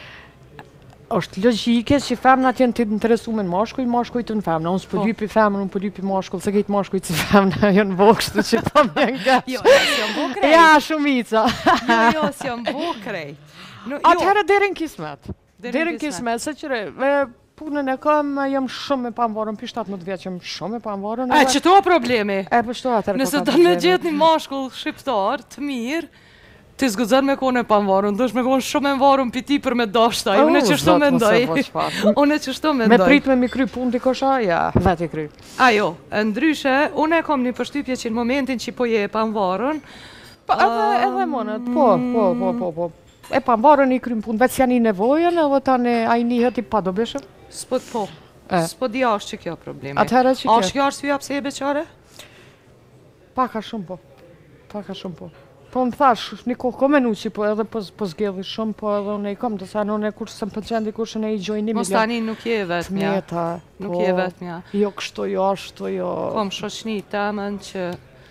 S3: është logjike që femnat janë të interesuar në mashkuj të në femna. Unë s'po lypi femën, unë po lypi mashkull, se këtë mashkujt si femna janë vogë, kështu që po më janë gash.
S1: Jo, s'jam bo krejt.
S3: Ja, shumica.
S1: Jo, s'jam bo krejt.
S3: Atëherë derin kismet. Derin kismet, se qëre, punën e kam, jam shumë e pamvarën, për 17 vjetë jam shumë e pamvarën.
S1: E, që to problemi?
S3: E, për shto atërë.
S1: Nëse do me gjithë një mashkull shqiptar të mirë, ti zgudzon me kone pa mvarun, dush me kone shumë e mvarun për ti për me dashtaj, unë e që shtu me ndoj. Unë e që shtu me ndoj.
S3: Me prit me mi kry pun t'i kosha, ja, vet i kry.
S1: Ajo, ndryshe, unë e kom një përshtypje që në momentin që po je e pa mvarun...
S3: Edhe monët, po. E pa mvarun i krym pun, veç janë i nevojën, edhe tani a i njëhet i pa do beshëm.
S1: S'po di ashtë që kjo probleme.
S3: Atëherë që kjo.
S1: Ashtë kjo arsyeja pse e beqare?
S3: Paka shumë po. Po më thash, një kohë kom menu që po edhe po zgjedhi shumë, po edhe unë i kom, dësa në kur se më pëlqen dikur që ne i gjoj 1 milion.
S1: Mos tani nuk je vetëmja. Nuk je vetëmja.
S3: Jo kështu, jo ashtu, jo...
S1: Kom shoqni temën që...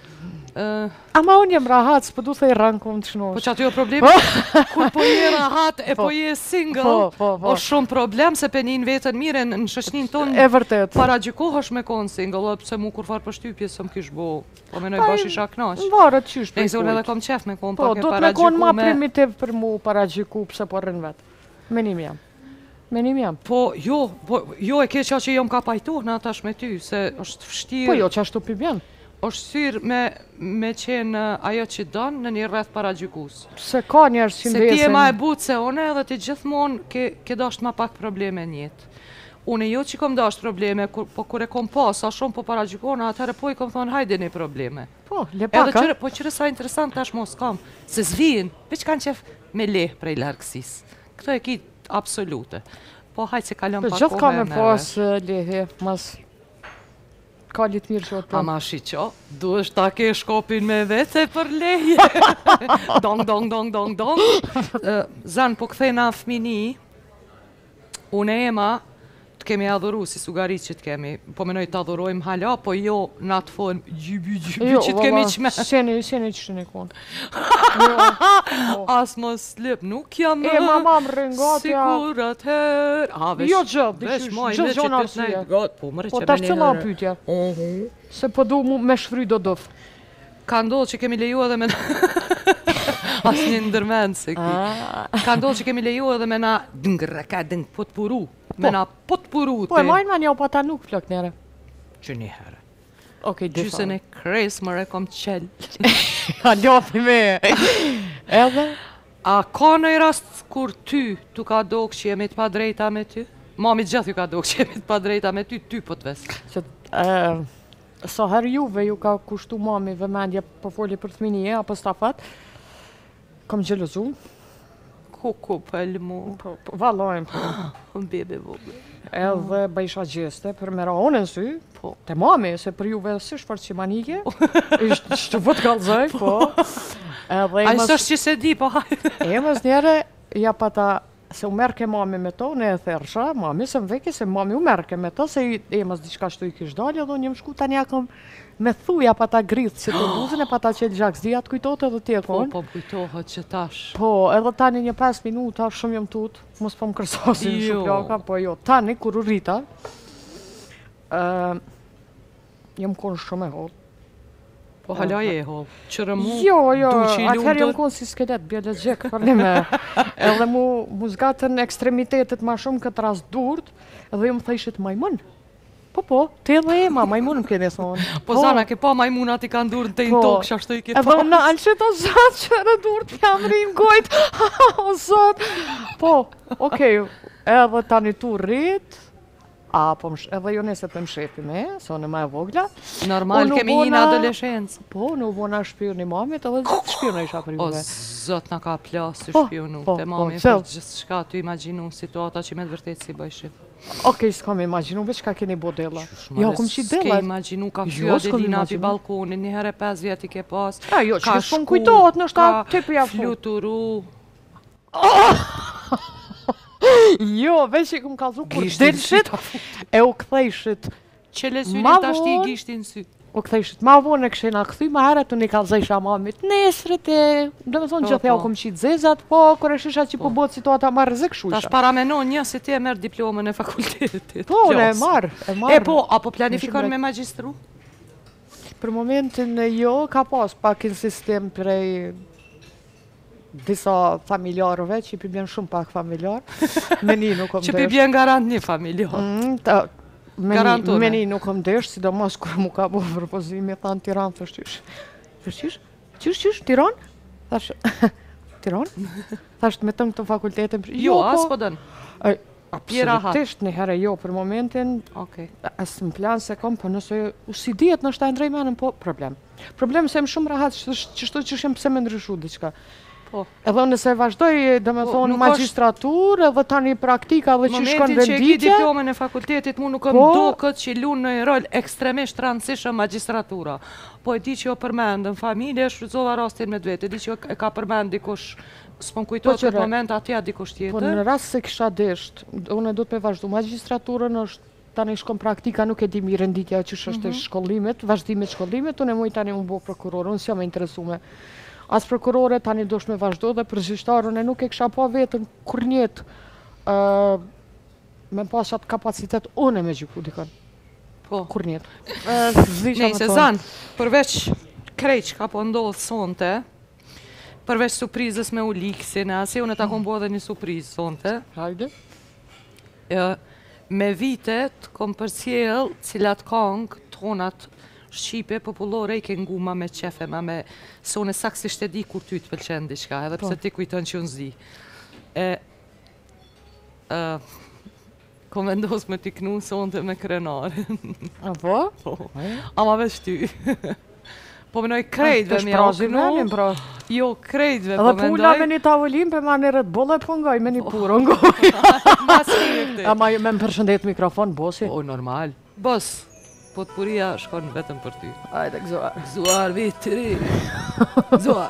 S3: Ama unë jem rahat, s'po du thej rënkum të shnosh.
S1: Po që aty jo problemi, kur po je rahat e po je single, o shumë problem se penin vetën mire në shoqnin tonë...
S3: E vërtet.
S1: Para gjikohesh me konë single, pëse mu kur farë përshtypje së më kish bo, po menoj bash isha knash.
S3: Varët qysh për kujt.
S1: Nëse unë edhe kom qef me konë
S3: po,
S1: pak e para
S3: gjikume. Po, do të me konë ma primitiv për mu para gjiku, pëse po rrën vetë. Menim jam.
S1: Po, jo e keqa që jom ka pajtuar në atash me ty, se është vështirë...
S3: Po jo, që ashtu pibjen.
S1: është syrë me qenë ajo që donë në një rreth para gjykus.
S3: Se ka njerës që
S1: Se ti e ma e butë se one edhe ti gjithmonë ke dasht ma pak probleme njetë. Unë jo që kom dasht probleme, po kur e kom pas, a shumë po para gjykona, atëherë po i kom thonë hajde një probleme.
S3: Po, le paka.
S1: Po qëre sa interesant tash mos kam, se zvijin, veç kanë qef me leh prej largësis. Këto e ki absolute. Po hajtë se kalon pak kohë e
S3: gjithë ka me pas lehe, mas... Kallit mirë që të...
S1: Ama shiqo, du është ta ke shkopin me vete për leje. Dong. Zanë, po këthejna fmini, unë ema të t'kemi adhuru si sugarit që t'kemi, po menoj t'adhurojmë hala, po jo në atë formë gjyby që t'kemi qme.
S3: Sheni që sheni konë.
S1: As mos lëp, nuk jam
S3: mama më rëngatja.
S1: sigur atëherë.
S3: Jo gjë, gjë gjona arsye. Po tash cëlla pytja. Se po du mu me shfry do dëf.
S1: Ka ndodhë që kemi leju edhe me as një ndërmend se ki. Ka ndodhë që kemi leju edhe me na potpuru. Me na potpuru.
S3: Po e majnë ma një o pa ta nuk flok nere.
S1: Që një herë.
S3: Okej,
S1: Gjysën e kres më rekom qel.
S3: A ljofi me. Edhe?
S1: A ka në i rast kur ty ka dok që jemi t'pa drejta me ty? Mami gjithë ju ka dok që jemi t'pa drejta me ty po t'ves.
S3: Sa herë juve ju ka kushtu mami vëmendje po foli për fëmijë apo stafat, kam gjelëzu.
S1: Ku pëllë mu.
S3: Valojmë.
S1: Bebe vogë.
S3: Edhe bëjsha gjeste për me raonë në sy, te mami, se për juve së shfarë që manike, ishtë që vëtë kalzoj, po.
S1: A i sështë që se di, po hajde.
S3: Emës njere, ja pa ta, se u merke mami me to, ne e thersha, mami se më veke, se mami u merke me to, se emës diçka shtu i kish dalje, dhe një më shku tani akëm me thuja pa ta grithë që të buzën e pa ta qelë gjak zdi atë kujtohet edhe tjekon.
S1: Po kujtohet që tash.
S3: Po, edhe tani një 5 minuta, shumë jëm tut, mos po më kërsosin në shuplaka, po jo, tani kur u rrita, jëm konë shumë e hodë.
S1: Po hala e hodë, qërë mu,
S3: jo, atëherë jëm konë si skelet, bjele gjek, përnime, edhe mu zgatën ekstremitetet ma shumë këtë ras durt, edhe ju më thejshit majmën. Po, te edhe ema, majmunë më kene thonë.
S1: Po zana, ke pa majmunat i kanë durë në te i tokë, shashtu i ke pas.
S3: Edhe në alë që të zatë që në durë t'jam rinë gojtë, o zot. Po, okej, edhe tani tu rritë, edhe jo nëse të më shepi me, so në ma e vogla.
S1: Normal, kemi një në adoleshencë.
S3: Po, në bona shpirë një mamit, edhe shpirë në isha për juve.
S1: O zot, në ka plasë shpirë te mami, për gjithë shka të imaginu situata që me të vërtet si bëjshim.
S3: Okej, s'kam imaginu, veç ka keni bo dela. Jo, kom qi dela.
S1: S'ke imaginu, ka fjo Adelina api balkonin, një herë 5 vjet i ke pas.
S3: Jo, që s'pon kujtohet, në shta të përja fu.
S1: Fluturu.
S3: Jo, veç i kom kalzu kur delshit, e u këthejshit.
S1: Qele syrin t'ashti i gishtin sy.
S3: U këthejshit, ma vonë e këshena këthy, ma herët unë i kalzejsha mamit. Nesrit e, dhe me thonë gjithja u kom qitë zezat, po, kër e shisha që po bëtë situata ma rëzik shusha.
S1: Tash paramenon një si ti e merë diplomën e fakultetit.
S3: Po, e marë.
S1: E po, apo planifikon me magistru?
S3: Për momentin jo, ka pas pak insistim prej disa familjarëve, që i përbjen shumë pak familjar. Me një nuk kom
S1: që përbjen garant një familjar.
S3: Me një nuk kom desh, sidomos kur mu ka bu propozimi, thanë Tiran, thështë qysh? Qysh? Tiran? Thashtë, Tiran? Thashtë me tëmë të fakultetin.
S1: Jo, as po dënë.
S3: Absolutisht një herë jo për momentin. Asë në plan se kom, për nëse u si dijet në shtaj ndrej menën, po problem. Problem se më shumë rahat, qështu që shem pëse me ndryshu diqka. Edhe nëse vazhdoj, dhe me thonë, magistratur, edhe tani praktika dhe që shkon venditje.
S1: Momentin që e ki diplomën e fakultetit, mu nuk më do këtë që lunë në rol ekstremisht rëndësishëm magistratura. Po e di që jo përmendën familje, shfryzova rastin me dvete, di që e ka përmend dikush, s'pon kujtojt këtë moment atja dikush tjetër.
S3: Po në rast se kisha desht, unë e do të me vazhdu magistraturën, tani shkon praktika, nuk e di mi renditja që është shkollimit, vazhdimit shkollimit, unë e muj tani më bo prokurorë, unë s'ja me interesume. As prokurore tani do shme vazhdo dhe përgjishtarën e nuk e kësha po vetën kur njetë me pas atë kapacitet unë me gjyku dikën.
S1: Po.
S3: Kur njetë.
S1: Nejse, Zan, përveç krejq ka po ndodhë sonte, përveç surprizës me u liksin, asi unë e ta kom bo dhe një surprizë sonte.
S3: Hajde.
S1: Me vitet kom përsjell cilat kong tonat Shqipe popullore i ke nguma me qefe, ma me se unë e saksisht e di kur ty të pëlqen diqka, edhe pse ti kujton që unë zdi. Kom vendos me t'i knu sonte me krenarin.
S3: A po?
S1: Po, ama veç ty. Po menoj krejtve mi au knu. Jo, krejtve po mendoj.
S3: Edhe pula me një tavolim për ma një rëtë bolle po ngoj, me një puro ngoj. Ama me më përshëndet mikrofon, bosi?
S1: O, normal. Bos. Potpuria shkon vetëm për ty.
S3: Ajde, gëzuar.
S1: Gëzuar, vitri. Gëzuar.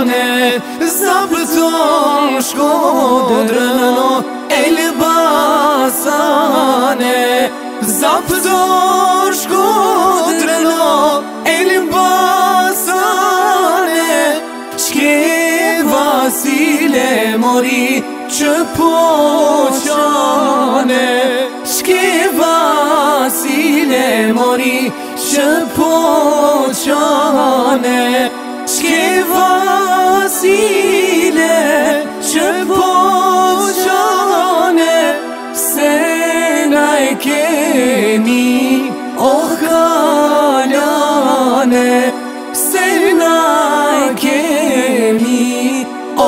S8: Zapton Shkodrën o Elbasane Zapton Shkodrën o Elbasane Qke Vasile mori që poqane Qke Vasile mori që poqane Qke Vasile që poqane Se na e kemi o kalane Se na e kemi o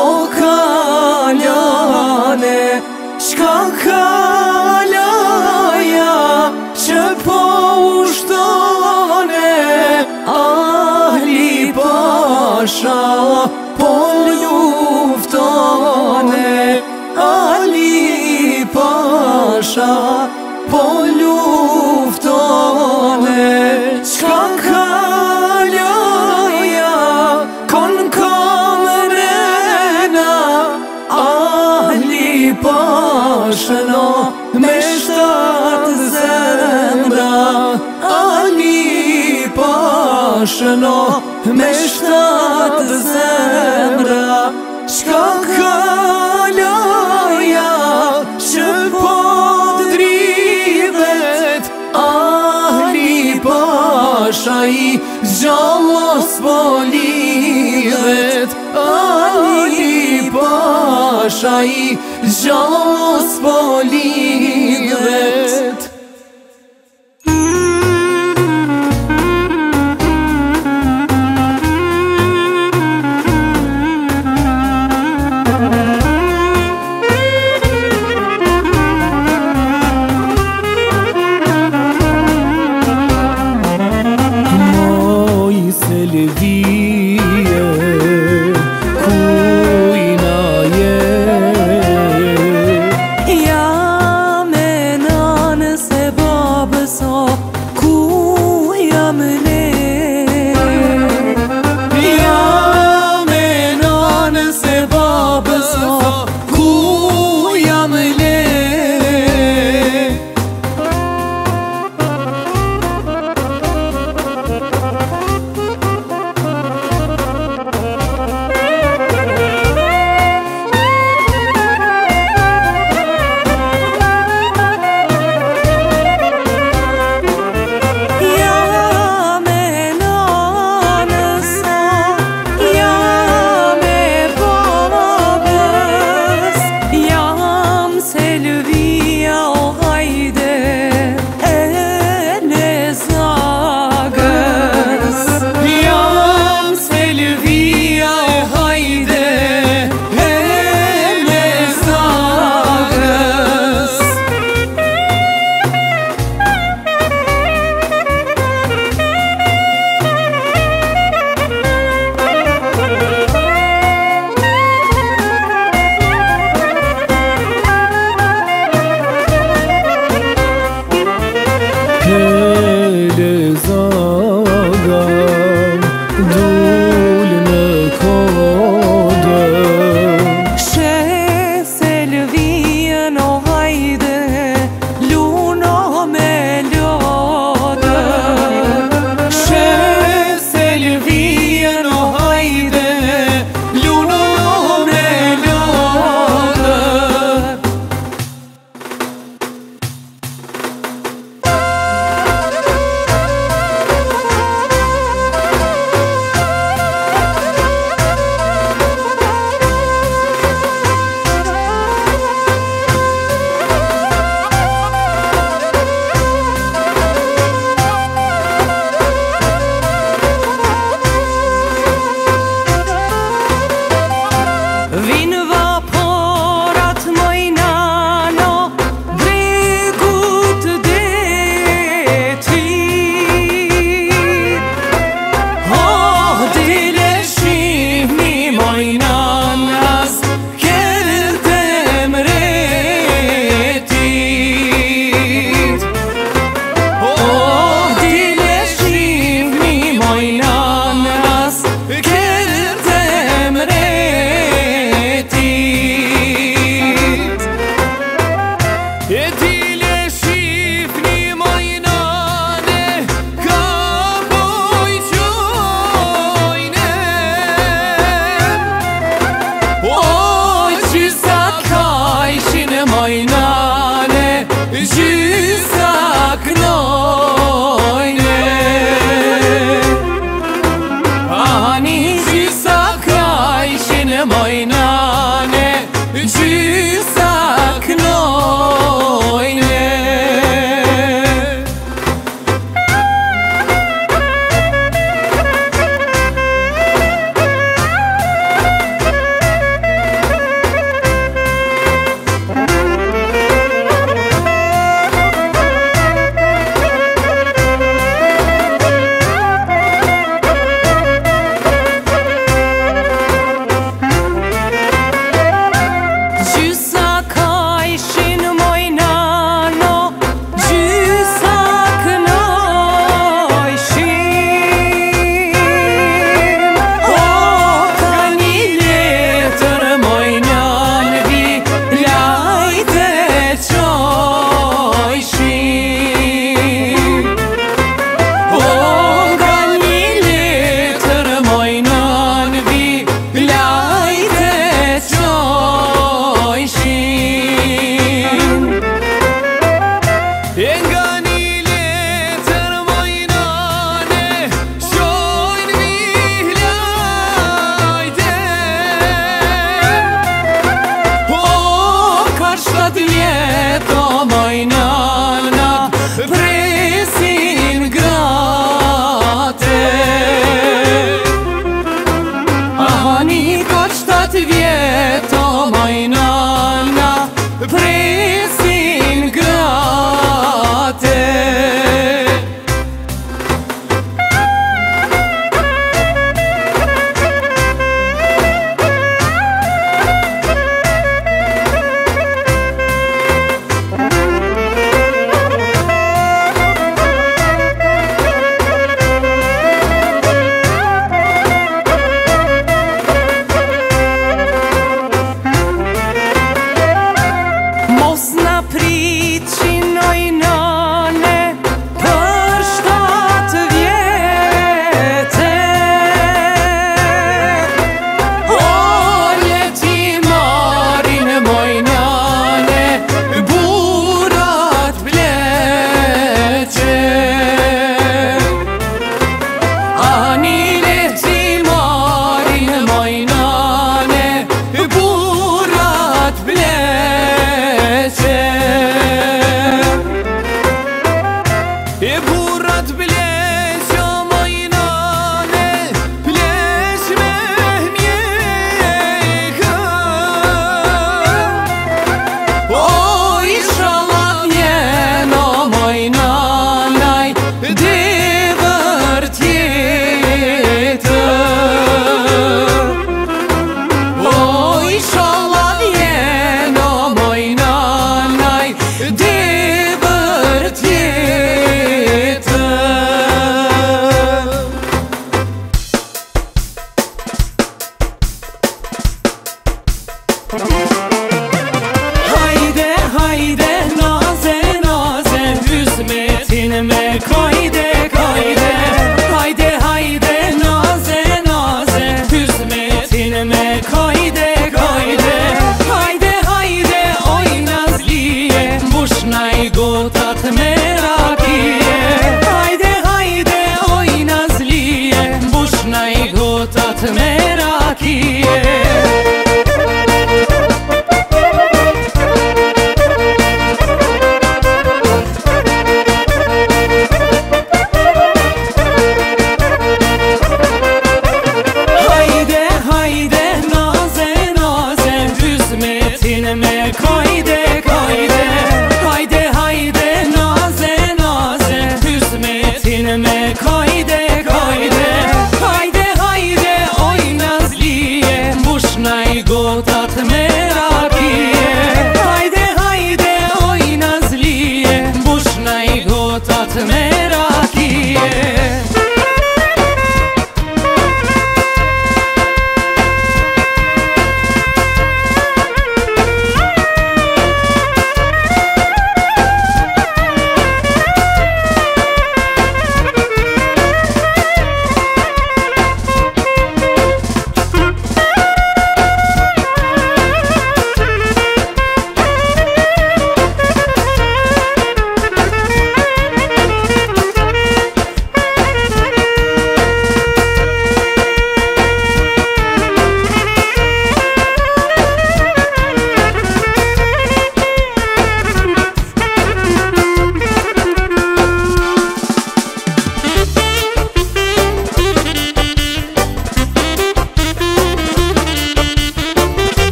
S8: kalane Qka kalaja që po ushtone Ahli Pasha po luftone Ali Pasha po luftone Qka kalaja kon kamrena Ali Pashano me 7 zemra Ali Pashano me 7 zemra Qka kalaja që po dridhet Ahli Pasha I gjallos po lidhet Ali Pasha I gjallos po lidhet
S11: Ja me na
S8: mojnane gjysa knojne.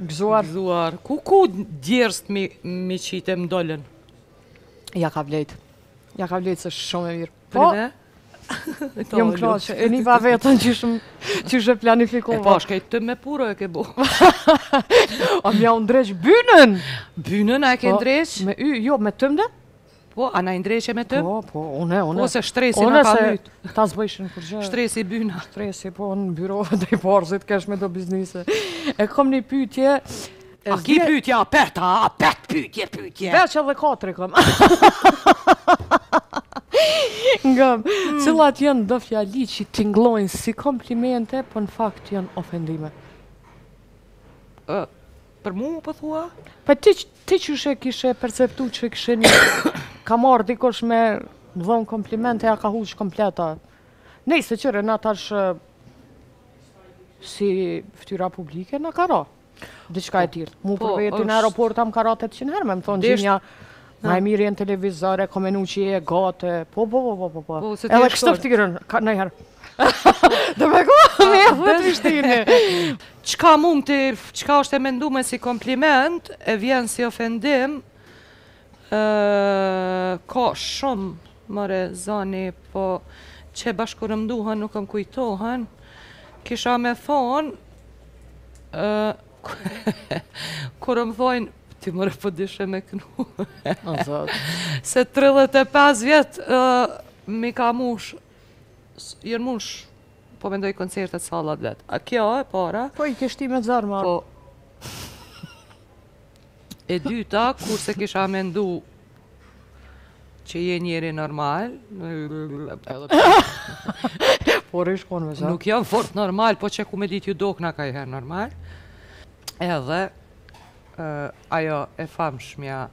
S3: Gëzuar.
S1: Gëzuar. Ku djerst mi qite më dollën?
S3: Ja ka vlejt. Ja ka vlejt se shumë e mirë.
S1: Po?
S3: Jom knaqe, e niva vetën që shë planifikova.
S1: E pashka i të me puro e ke bo.
S3: A mja unë ndreq bynën!
S1: Bynën a e ke ndreq?
S3: Me jo, me tëmde?
S1: Po, a na i ndreqe me tëm?
S3: Po, une.
S1: Po, se shtresi na ka mytë.
S3: Ta zbëjshin kur gjë.
S1: Shtresi byna.
S3: Shtresi, po, në byro dhe i parzit kesh me do biznise. E kom një pytje.
S1: A ki pytja, pet pytje.
S3: Veç edhe 4 kom. Ngëm, cilat janë do fjali që t'inglojnë si komplimente, po në fakt janë ofendime.
S1: Për mu po thua?
S3: Pa ti që kishe perceptu që kishe një ka marrë dikosh me dhonë komplimente, ja ka huq kompleta. Nejse qëre, na tash si ftyra publike na ka ra. Diçka e tillë. Mu për vetin në aeroport am ka ra 800 herë, me më thonë gjinja ma e mirë jenë televizore, komenu që je gate, po. Edhe kështë ftyrën, nejherë. Dhe me ko, me e thët vishtini.
S1: Qka është e mendume si kompliment, e vjen si ofendim, ka shumë, mëre zani, po që bashkërëmduhen nuk më kujtohen, kisha me thonë, kur më thojnë, ti mëre po dishe me kënu, se 35 vjetë mi ka mush, jërë mush, po mendoj koncertet sallat vetë. A kjo e para?
S3: Po i kështi me zarmar.
S1: Po. E dyta, kurse kisha mendu që je njeri normal,
S3: por i shkon me zarmar.
S1: Nuk jam fort normal, po që ku me dit ju dokna ka i her normal. Edhe, ajo e famshmja,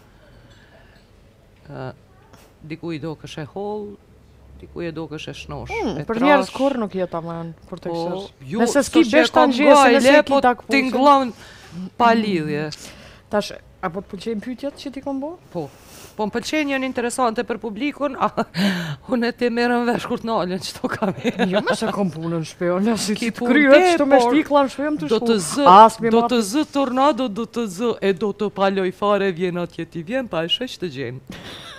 S1: diku i do këshe hol, diku i do këshe shnosh.
S3: Për njerës kur nuk jetë aman, për të këshesh.
S1: Nëse s'ki besh të ngjese, nëse ki ta këpusin. T'inglon pa lidhje.
S3: Tash, apo të pëlqejnë pyetjet që ti kom bo?
S1: Po. Po më pëlqejnë janë interesante për publikun, unë e ti merën vesh kur t'nalën që to kam e.
S3: Jo, me se kom punën shpeo, nësi që të kryet, që të me shtikla në shpeo më të shku.
S1: Do të zë tornado, do të zë, e do të paloj fare, vjen atje ti vjen, pa e sheq të gjenë.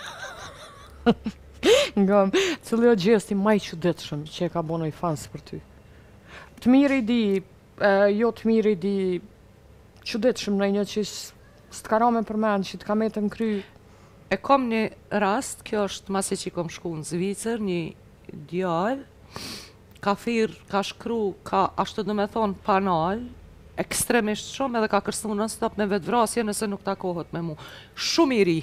S3: Ngëm, cili o gjesti maj qudetshëm që e ka bonoj fans për ty? Të mirë i di, jo të mirë i di, qudetshëm në një që s'të ka rame për men, që të ka metën kry.
S1: E kom një rast, kjo është masi që kom shku në Zvicër, një djallë, ka thirë, ka shkru, ka ashtë dhe me thonë panal, ekstremisht shumë edhe ka kërstu në stop me vetë vrasje nëse nuk takohet me mu. Shumë i ri.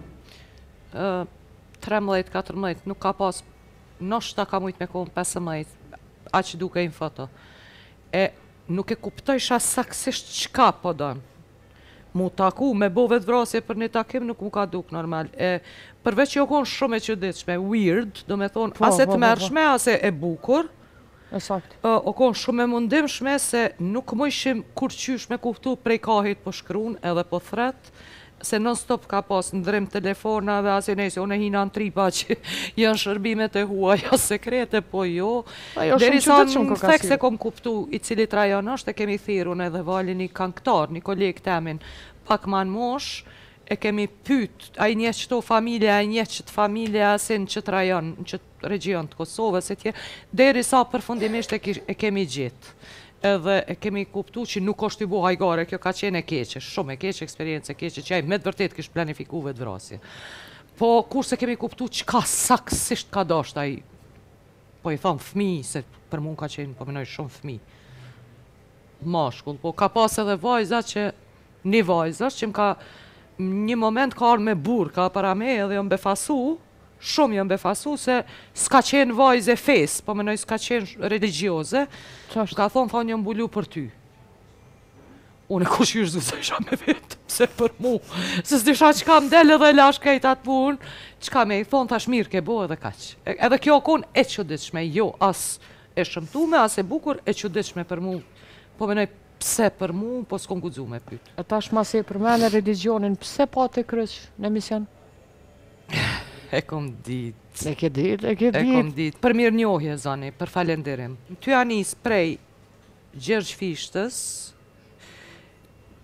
S1: 13-14, nuk ka pas, nështë ta ka mujt me kohën 15, a që duke i në foto. E nuk e kuptojsha saksisht qka po donë. Mu taku, me bo vetë vrasje për një takim nuk mu ka duk normal. Përveç jo konë shumë e qëditshme, weird, do me thonë, ase të mërshme, ase e bukur. O konë shumë e mundimshme se nuk mu ishim kur qysh me kuftu prej kahit po shkrun edhe po thret, se non stop ka pas ndrim telefona dhe asje nejse, unë e hina në tripa që janë shërbimet e huaja sekrete, po jo. Deri sa në thek se kom kuptu i cili trajon është, e kemi thirë unë edhe vali një kanktar, një kolegë temin, pak man mosh, e kemi pyt, a i njës qëto familje, a i njës qëtë familje, asin qëtë rajon, në qëtë region të Kosovës, e tje, deri sa përfundimisht e kemi gjitë. Edhe e kemi kuptu që nuk është i bo hajgare, kjo ka qenë e keqe, shumë e keqe, eksperiencë e keqe, që aj me të vërtet kishë planifiku vetë vrasje. Po, kurse kemi kuptu që ka saksisht ka dasht aj, po i thonë fmi, se për mund ka qenë, po minoj shumë fmi, mashkull, po ka pas edhe vajza që, një vajza që më ka, një moment ka arë me burë, ka para me edhe jam befasu, shumë jam befasu se s'ka qenë vajze fes, po menoj s'ka qenë religioze, ka thonë fa një mbullu për ty. Unë e kush jysh zuzë isha me vetë, se për mu, se s'disha që kam del edhe lash kejt atë punë, që ka me i thonë tash mirë ke bo edhe kaq. Edhe kjo konë e qëditshme, jo as e shëmtume, as e bukur, e qëditshme për mu, po menoj pse për mu, po s'kon gudzu me pyt.
S3: E tash mas e për mene religionin, pse pa të kryq në emision?
S1: E kom dit.
S3: E ke dit.
S1: E kom dit. Për mirë njohje, zani, për falenderim. Ty anis prej Gjergj Fishtës,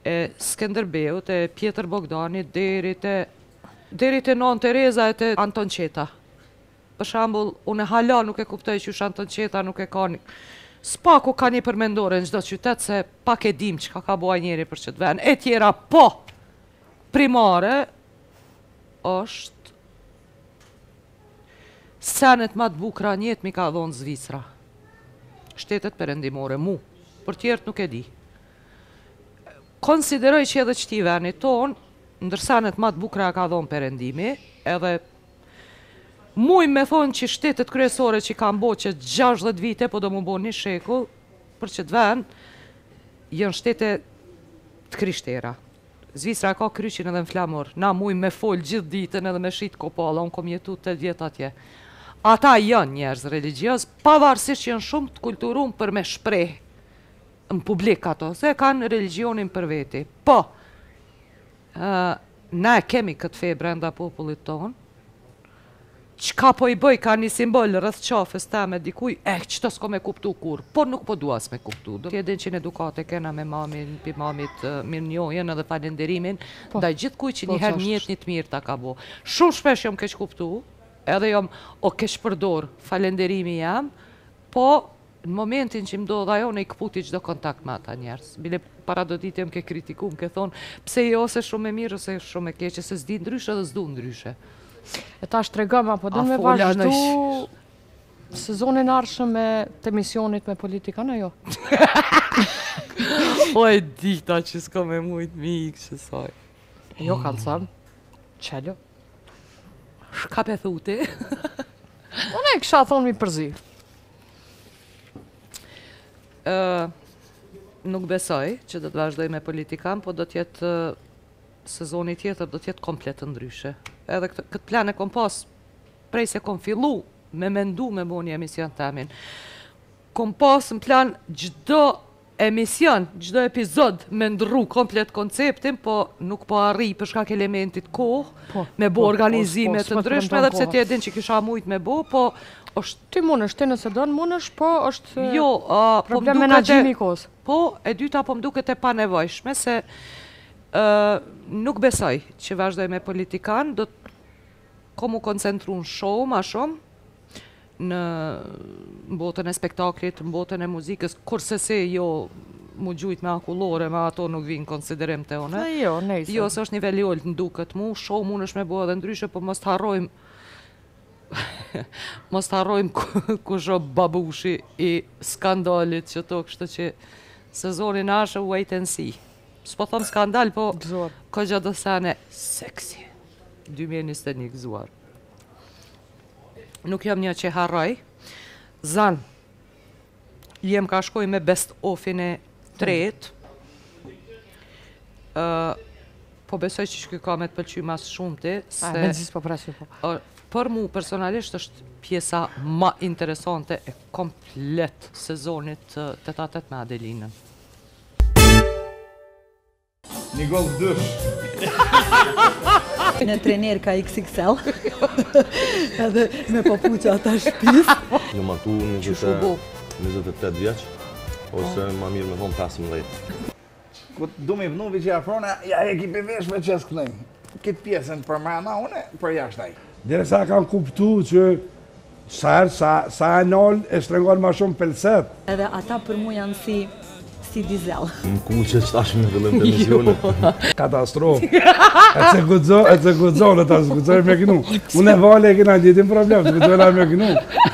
S1: e Skënderbeut, e Pjetër Bogdanit, deri te Non Tereza e te Anton Qeta. Për shembull, unë hala nuk e kuptoj që Anton Qeta nuk e ka s'paku ka një përmendore në çdo qytet se pak e dim çka ka bua njeri për çet vend. E tjera po. Primare është senet më të bukura në jetë mi ka dhonë Zvicra. Shtetet perëndimore, për tjerët nuk e di. Konsideroj që edhe qëti venit tonë, ndërsenet më të bukura ka dhonë perëndimi, edhe muj me thonë që shtetet kryesore që kanë bo që 60 vite, po do mu bo një shekull, për që të vend, jënë shtete të krishtera. Zvicra ka kryqin edhe në flamur, na muj me fol gjithë ditën edhe me shit kopala, unë kom jetu 8 vjet atje. Ata janë njerëz religios, pavarësisht që janë shumë të kulturum për me shpreh në publik ato, se kanë religionin për veti. Po, na e kemi këtë fe brenda popullit tonë, qka po i bëj ka një simbol rrëth qafës ta me dikuj, qëto s'ko me kuptu kur, por nuk po duas me kuptu. Tjedin që në edukate kena me mamin, pi mamit mirë njojen edhe falenderimin, da gjithë kuj që njëherë njët një të mirë ta ka bo. Shumë shpesh jom keq kuptu, edhe jom o keq përdor falenderimi jam, po në momentin që më do dhe ajo në i këputi qdo kontakt me ata njerës. Bile para do ditë jem ke kritiku, më ke thonë, pse jo se shumë e mirë, ose shumë e keqe, se s'di ndryshe dhe s'du ndryshe.
S3: E ta shtregëm, apo do me vazhdu sezonin arshëm me të emisionit me politikan, ajo?
S1: O e dita që s'ko me mujt mikë që saj.
S3: Jo, kalësam, qeljo.
S1: Shka pe thuti?
S3: Unë e kësha thonë mi përzi.
S1: Nuk besoj që do të vazhdoj me politikan, po do t'jetë sezoni tjetër do t'jetë komplet të ndryshe. Edhe këtë plan e kom pas prej se kom fillu me mendu me bo një emision të amin. Kom pas në plan gjdo emision, gjdo epizod me ndru komplet konceptin, po nuk po arri për shkak elementit kohë, me bo organizime të ndryshme, edhe pse t'jedin që kisha mujt me bo, po
S3: Ti munësh, ti nëse donë munësh, po është
S1: problem
S3: menaxhimi i kohës.
S1: Po, e dyta po mduket e panevojshme, se nuk besoj që vazhdoj me politikan, do të komu koncentru në show ma shumë, në botën e spektaklit, në botën e muzikës, kurse se jo mu gjujt me akullore, ma ato nuk vinë konsiderim të one.
S3: Jo, nejse.
S1: Jo, se është nivelli ollë të nduket mu, show munësh me bo edhe ndryshe, po mos të harrojmë mos të harrojmë kush o babushi i skandalit që to, kështë që sezonin ashtë wait and see. S'po thom skandal, po ko gjatë sene seksi. 2021 gëzuar. Nuk jam një që harroj. Zan, jem ka shkoj me best offin e tret. Po besoj që shkuj ka me të pëlqy mas shumëti.
S3: Me nëzis po prasju po.
S1: Për mu personalisht është pjesa ma interesante e komplet sezonit të tatet me Adelinën.
S11: Një gol dësh. Në trener ka XXL, edhe me papuqa ata shpis.
S12: Në matu 28 vjeq, ose ma mirë me thonë 15.
S13: Këtë du me vënu vëqja frona, ja e ki përveshme që s'kënej. Këtë pjesën për mana une, për jashtaj.
S6: Dire sa kanë kuptu që sa e nalë e shtrengon ma shumë pelset.
S11: Edhe ata për mu janë si dizel.
S12: Më ku që qëtash me vëllëm të misionet.
S6: Katastrofë. E të gudzo, në ta zgudzoj me kënu. Unë e vale e kena gjithin problem, të gudzojna me kënu.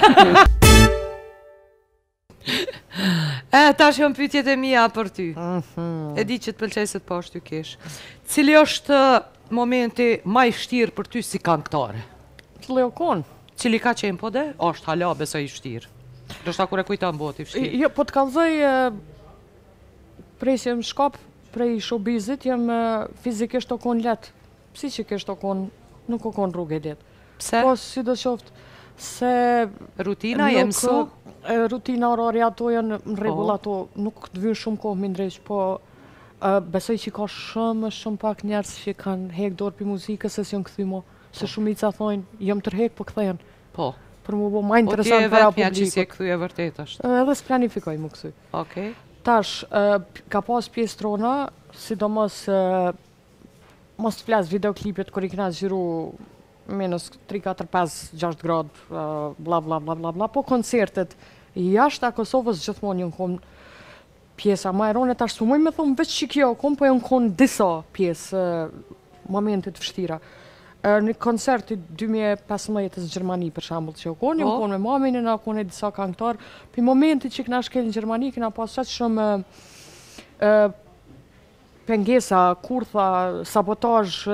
S1: Tash jam pyetjet e mia për ty. E di që të pëlqej se të pash ty kesh. Cili është momenti ma i vështirë për ty si këngëtare?
S3: Leokon.
S1: Cili ka qenë po dhe? Është hala besoj i vështirë. Do shta kur e kujta mbot i vështirë.
S3: Jo, po të kallëzoj prej që jem shkop, prej showbizit, jem fizikisht o kon let. Psikisht o kon, nuk o kon rrugë e dit.
S1: Pse?
S3: Po, si do qoftë, se...
S1: Rutina jem su?
S3: Rutina orari ato janë në rregull ato, nuk të vynë shumë kohë më ndreq, po besoj që ka shumë pak njerës që kanë hek dorë për muzikës se si janë këthy mo. Se shumica thonë, jam tërhek po këthejen.
S1: Po.
S3: Për mu bo ma interesant para publikut.
S1: Po ti e vetë që si e këthy e vërtet është.
S3: Edhe s'planifikoj mu këthy.
S1: Okej.
S3: Tash, ka pas pjesë trona, sidomos mos të flas videoklipet kur I kena zgjeru minus 3, 4, 5, 6 gradë, bla bla bla bla bla, po koncertet jashtë a Kosovës gjithmonë janë konë pjesa ma erone, tash s'u me thonë veç që kjo konë, po janë konë disa pjesë momentet vështira. Në koncerti 2015 në Gjermani për shembull që konë, janë konë me mamin e na konë e disa këngëtar, për momenti që kena shkel në Gjermani, kena pas qatë shumë pengesa, kurtha, sabotaj,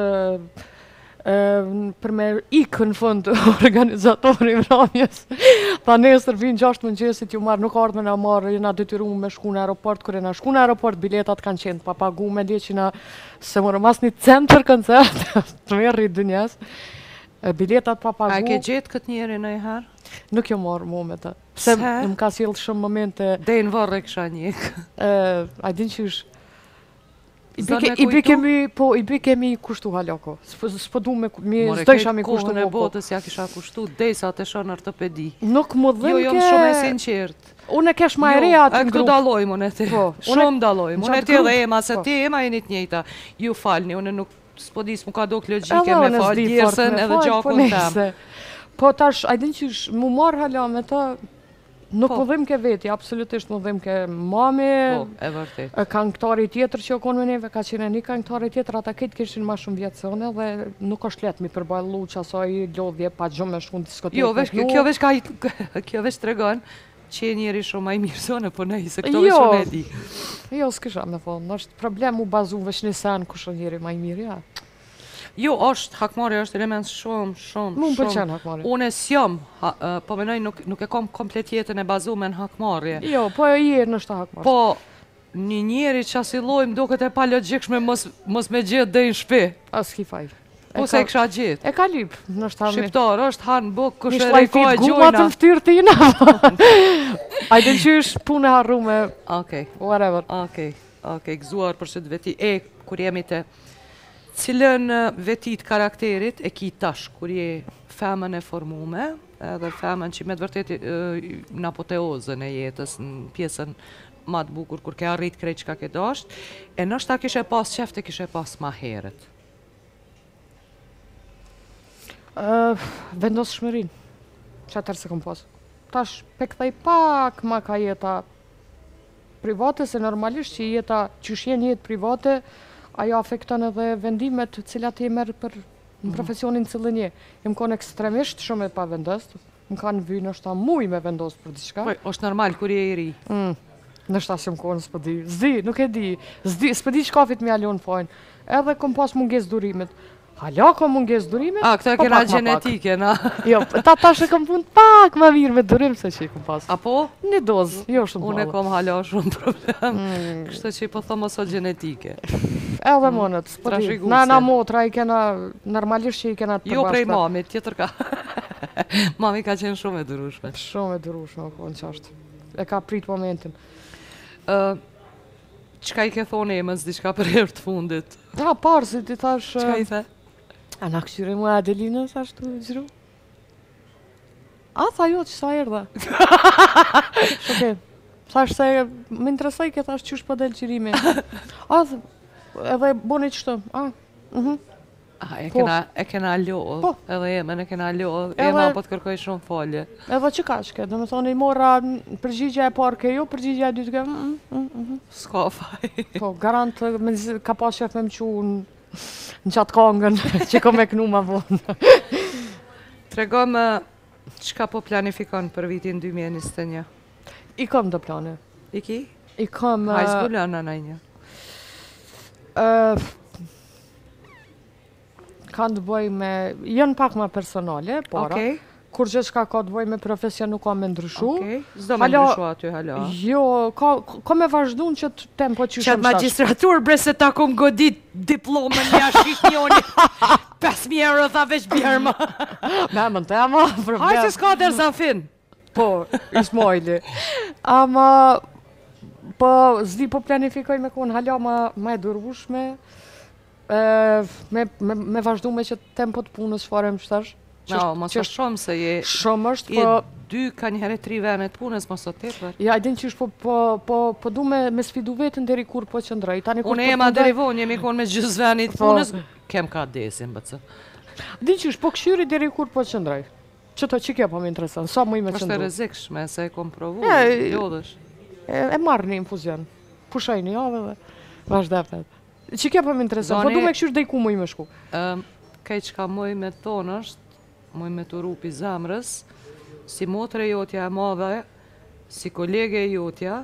S3: për me ikë në fund organizatori vrapjes. Tha nesër vinë 6 mëngjesit ju marrë, nuk ardhme na marrë, jena detyruar me shku në aeroport, kur jena shku në aeroport, biletat kanë qenë pa pagu me leqina, se morëm as një cent për koncert, të merri dënjes. Biletat pa pagu.
S1: A ke gjetë këtë njeri në i herë?
S3: Nuk jo marrë mu me të. Se më ka sjellë shumë momente.
S1: Dejnë varë e kësha njekë.
S3: A din që është I bi kemi kushtu halako. S'po du me zdojsha mi kushtu
S1: kohën e botës ja kisha kushtu, desa të shonë ortopedi.
S3: Nuk më dhëmke...
S1: Jo, jam shumë e sinqert.
S3: Unë e kesh ma e reja atë në grupë.
S1: Këtu dalojmë unë e ti. Shumë dalojmë. Unë e ti dhe ema, se ti ema e një të njëjta. Ju falni, unë nuk s'po dis mu ka dok logike me falë djersën edhe gjakun tem.
S3: Po tash, a din që mu marrë hala me ta, nuk më dhim ke veti, absolutisht më dhim ke mami, këngëtari tjetër që o konë me neve, ka qenë një këngëtari tjetër, ata këtë kishin ma shumë vjetësone dhe nuk është letë mi përballu që asoj lodhje pa gjumë me shumë diskotekë.
S1: Jo, kjo vesh të regon që e njeri shumë maj mirë zone, po nej, se këto vesh unë e di.
S3: Jo, s'kisha me thonë, është problem u bazu vesh një sen kush o njeri maj mirë, ja.
S1: Jo, është, hakmarja është element shumë.
S3: Mu më përqenë hakmarja.
S1: Unë e s'jom, po menoj nuk e kom komplet jetën e bazume në hakmarje.
S3: Jo, po e je në shta hakmarje.
S1: Po, një njeri që asilojmë do këtë e pa logjikshme mos me gjithë dhe në shpi.
S3: A s'ki faj.
S1: Po se e kësha gjithë.
S3: E ka lip, në shta me.
S1: Shqiptar, është hanë buk, kush e rejko e gjojna.
S3: Gumat në ftyrë tina. Ajde qysh punë e harru me whatever.
S1: Okej, gëzuar për shëtë veti. Kur jemi të cilën vetit karakterit e ki tash, kur je femën e formume, edhe femën që me të vërtet në apoteozën e jetës, në pjesën ma të bukur, kur ke arrit krejt që ka ke dasht, e nështë ta kishe pas qefte, kishe pas ma heret.
S3: Vendos shmërin, që atër se kom pas. Tash, pe këthej pak ma ka jeta private, se normalisht që jeta që shjen jetë private, ajo afekton edhe vendimet cilat i merë për në profesionin cilën je. Jem konë ekstremisht shumë e pa vendost, më kanë vynë është ta muj me vendost për diçka.
S1: është normal, kur je I ri.
S3: Nështë asë jem konë s'po di. Zdi, nuk e di. S'po di shkafit me alon fajnë. Edhe kom pas munges durimit. Hala kom munges durimit.
S1: Këta e kena genetike, na?
S3: Jo, ta tash e kom punë pak ma mirë me durim se që I kom pas.
S1: Apo?
S3: Një dozë, jo shumë
S1: Unë e kom hala shumë problem. Kështë që I po thëmë oso genetike.
S3: Edhe monët, s'po di. Na motra I kena, normalisht që I kena të përbashkët.
S1: Jo prej mamit, tjetër ka. Mami ka qenë shumë e durushme.
S3: Shumë e durushme, o në qashtë. E ka prit momentin.
S1: Qka I ke thonë emës, diçka për herë të fundit?
S3: Parësit, I thash...
S1: Qka I the?
S3: A na këshyre mu Adelinës, ashtu gjru? A, tha jo, që sa erdha. Shoke. Thash se, më interesoj ke thash qysh për del qirimi. A, edhe boni qështu.
S1: E kena ljohë, edhe emën e kena ljohë, ema po të kërkoj shumë falje.
S3: Edhe që ka shke, dhe me thonë I mora përgjigja e parë ke jo, përgjigja e dytë ke...
S1: Ska faj.
S3: Po, garant ka pas shef me më qu në qatë kongën që ko me kënu ma vonë.
S1: Trego më qka po planifikon për vitin 2021?
S3: I kom do plane.
S1: I ki?
S3: I kom...
S1: Hajë zbullan në najnja.
S3: Kanë të bëj me... Jënë pak ma personale, para. Kur gjithë shka ka të bëj me profesion nuk ka me ndryshu.
S1: Zdo me ndryshu aty hala?
S3: Jo, ka me vazhdun që të tempo që shumë
S1: Qatë magistratur bre se ta kom godit diplomën një ashit njoni 5.000 euro tha veç bjerë ma.
S3: Me më të ema.
S1: Hajë që s'ka der zafin.
S3: Po, Ismojli. Ama, po zdi po planifikoj me konë hala ma e durushme. Me vazhdu me që tempo të punës farem qëtash.
S1: No, mos është shumë se je...
S3: Shumë është, po...
S1: 2 ka njëherë 3 venet punës, mos o tepër.
S3: Ja, e din që është, po du me sfidu vetën deri kur po qëndroj.
S1: Unë e ma deri vonë, jemi konë me gjys venit punës, kem ka desin, bëcë.
S3: Din që është, po këshyri deri kur po qëndroj. Qëto që kja po më interesan, sa mu i me qëndru.
S1: Është e rezikshme, se e kom provu, lodhësh.
S3: E marrë një infuzion, pushoj një jave dhe vazhdepet. Që kja po më interesan, po du me këshyri dhe i ku mu i me shku.
S1: Kaj që ka mu i me tonë është, mu i me të rupi zamrës, si motre jotja e madhe, si kolege jotja,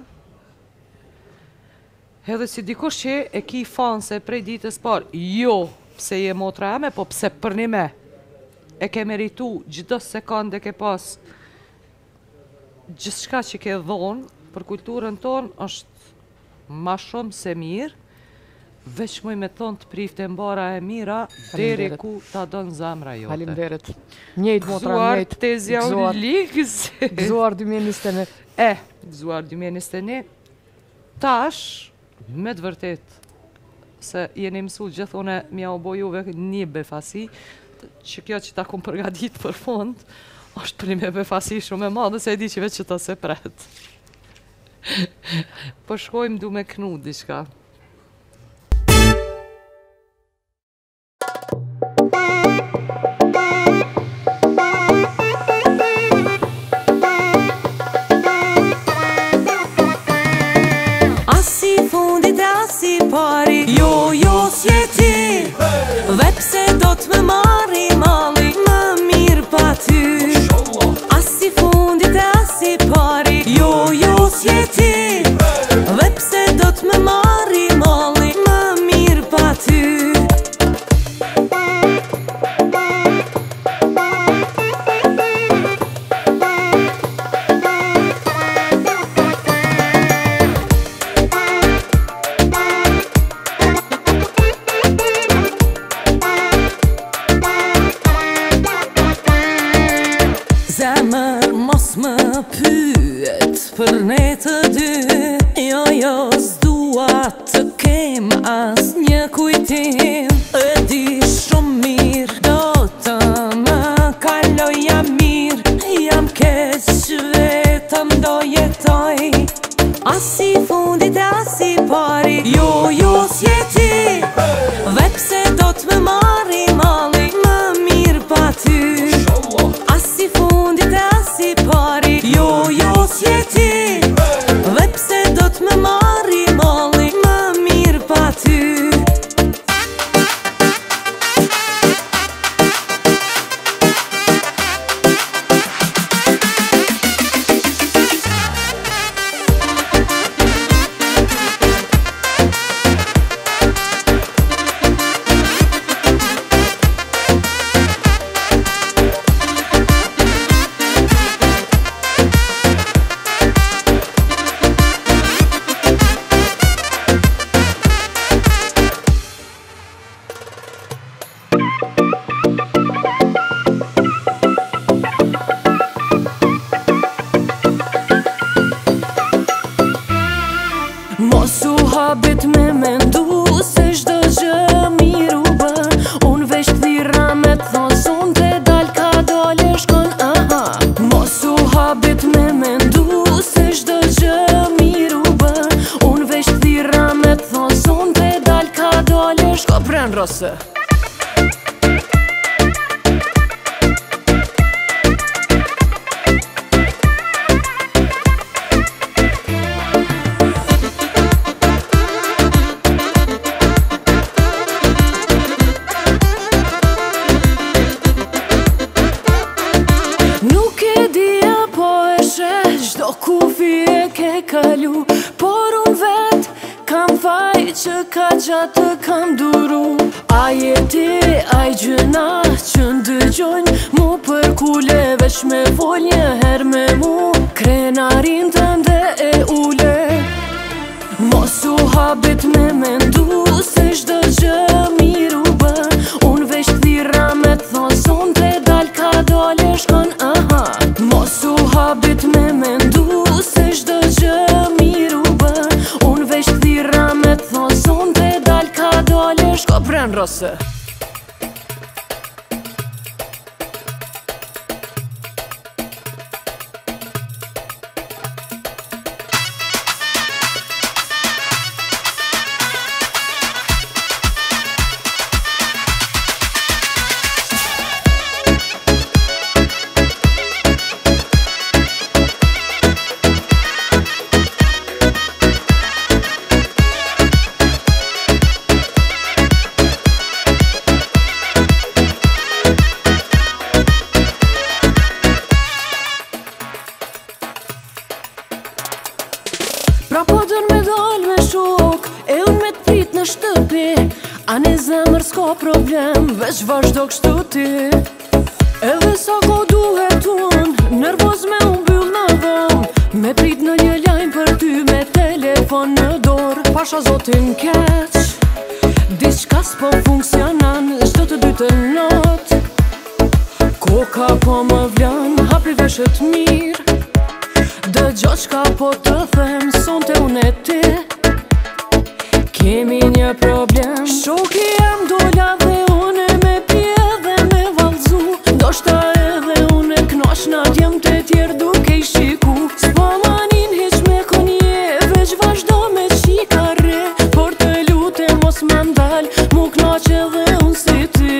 S1: edhe si dikush që e ki fanë se prej ditës parë, jo pse je motra eme, po pse për një me, e ke meritu gjithë sekundë ke pas, gjithë shka që ke dhonë, për kulturën tonë është ma shumë se mirë, veç muj me thonë të prifte mbara e mira, deri ku ta donë zamra jote.
S3: Faleminderit. Njejtë motra, njejtë.
S1: Gëzuar tezja u ligës.
S3: Gëzuar 2021.
S1: Gëzuar 2021. Tash, me të vërtet, se jeni mësu gjithone mja u bojuve një befasi, që kjo që ta kom përgadit për fond, është për një befasi shumë e madhe, se e di që veç që ta se pret. Po shkojmë du me knu diçka.
S8: Jo, jo s'jeti, dhe pse do t'me marri mali më mirë pa ty. As i fundit e as i pari, jo, jo s'jeti, dhe pse do t'me marri mali më mirë pa ty. Për ne të dy, jo, jo, s'dua të kem as një kujtim. E di shumë mirë, do të më kaloja mirë, jam keq vetëm do jetoj. As i fundit e as i pari, jo, jo, s'jeti, dhe pse do t'me marri mali më mirë pa ty. As i fundit e as i pari, jo, jo, s'jeti, dhe pse do t'me marri mali më mirë pa ty. Mos u habit me mendu se shdo gjë miru bë. Unë veç thira me thonë sonte dal ka dole shkon, aha. Mos u habit me mendu se shdo gjë miru bë. Unë veç thira me thonë sonte dal ka dole shkon. Pren rose. Por unë vet kam faj që ka gjatë kam duru. A jeti, a i gjëna që ndëgjojnë mu për kule, veç me vol një her me mu krenarin të ndë e ule. Mos u habit me mendu se shdo gjë miru bë. Unë veç thira me thonë sonte dal ka dole shkon, aha. Mos u habit me mendu se shdo gjë miru bë. Unë veç thira me thonë sonte dal ka dole shkon. Pren rose.
S14: Ani zemër s'ka problem, veç vazhdo kështu ti. Edhe sa ko duhet unë, nervoz me unë byll në dhom. Me prit në një lajm për ty, me telefon në dorë. Pasha zotin keq, diçka s'po funksionan, çdo të dytë not. Koka po më vlan, hapi veshët mirë. Dëgjo çka po të them, sonte unë e ti kemi një problem. Shoki jam dola dhe une me pje dhe me valzu. Ndoshta edhe une knosh na djem të tjerë duke i shiku. S'po manin hiq me konje, veç vazhdo me qikare. Por të lute mos më ndal, mu knoq edhe unë si ty.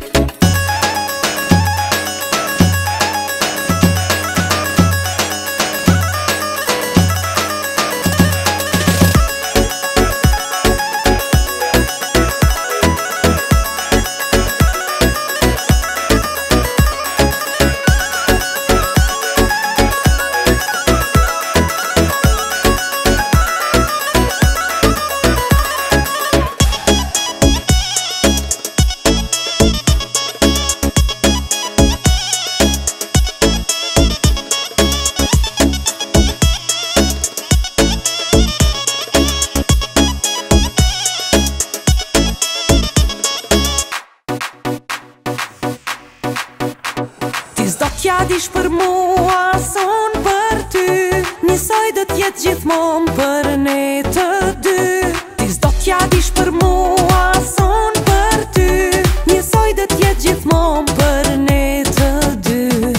S15: T'ja dish për mua, son për ty. Njësoj do t'jetë gjithmon për ne të dy. Ti s'do t'ja dish për mua, son për ty. Njësoj do t'jetë gjithmon për ne të dy.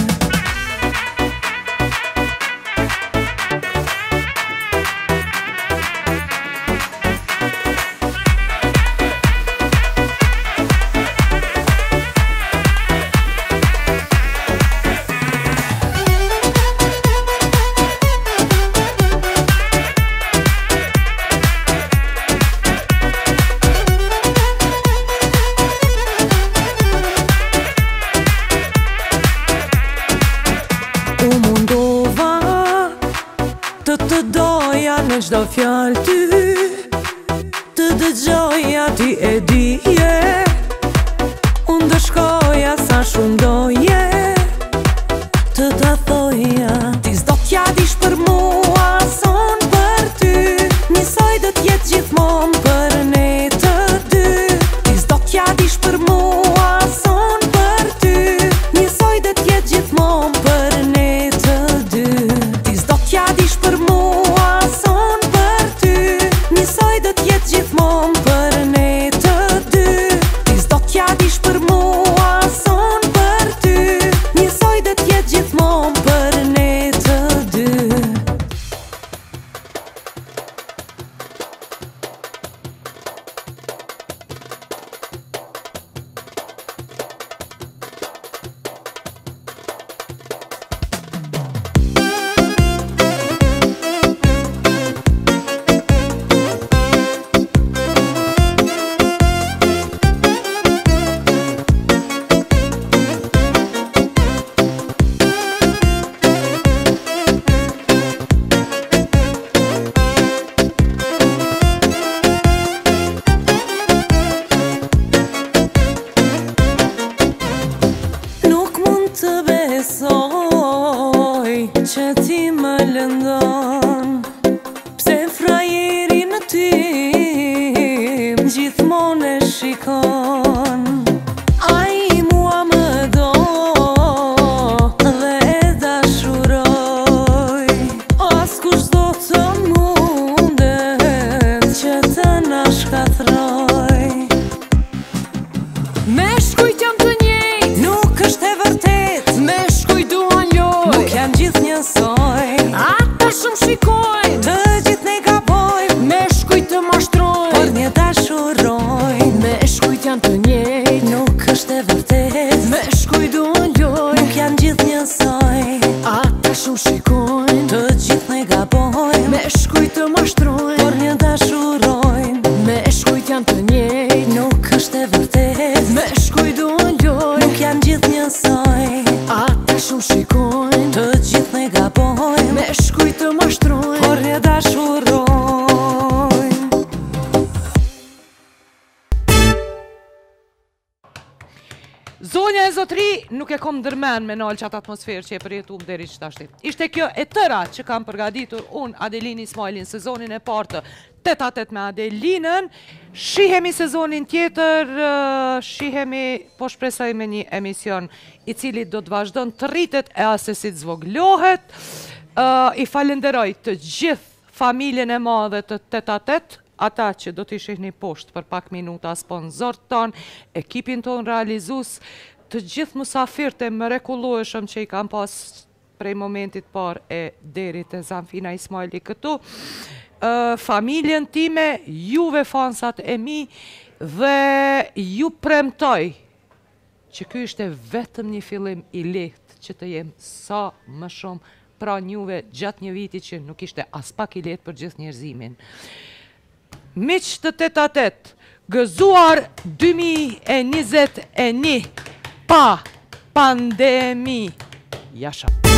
S15: Të doja në çdo fjallë ty, të dëgjoja ti e dije. Unë do shkoja sa shumë doje, të ta thoja. Ti s'do t'ja dish për mua, son për ty. Njësoj do t'jetë gjithmon për ne të dy. Ti s'do t'ja dish për mua, son për ty. Njësoj do t'jetë gjithmon për ne të dy. Ti s'do t'ja dish për mua, son për ty. Njësoj do t'jetë gjithmon për ne të dy. Ti s'do t'ja dish për mua, son për ty. Njësoj do t'jetë gjithmon për ne të dy. Që ti më lëndon, pse frajeri në tim gjithmon e shikon. Ai mua më do dhe e dashuroj. Askush do të mundet që të na shkatroj. Me shkujt jam të njejt, nuk është e vërtet. Me shkujt duan loj, nuk jam gjithë njësoj. Ata shumë shikojnë, të gjithë ne gabojnë. Me shkujt të mashtrojnë, por një dashurojnë. Me shkujt
S1: Zonja e zotri, nuk e kom dërmen me nalë qatë atmosferë që e përjetu më deri që tashti. Ishte kjo e tëra që kam përgaditur unë Adelin Ismailin sezonin e partë tetatet me Adelinën. Shihemi sezonin tjetër, shihemi po shpresoj me një emision i cili do të vazhdon të rritet e asesit zvoglohet. I falenderoj të gjithë familjen e madhe të tetatet, ata që do t'i shihni poshtë për pak minuta, sponsor ton, ekipin ton realizus, të gjithë musafirët e mrekullueshëm që i kam pas prej momentit par e deri te Zamfina Ismaili këtu, familjen time, juve fansat e mi, dhe ju premtoj që ky ishte vetëm një fillim i lehtë që të jem sa më shumë pra njuve gjatë një viti që nuk ishte as pak i lehtë për gjithë njerëzimin. Miq të tetatet, gëzuar 2021 pa pandemi. Jasha.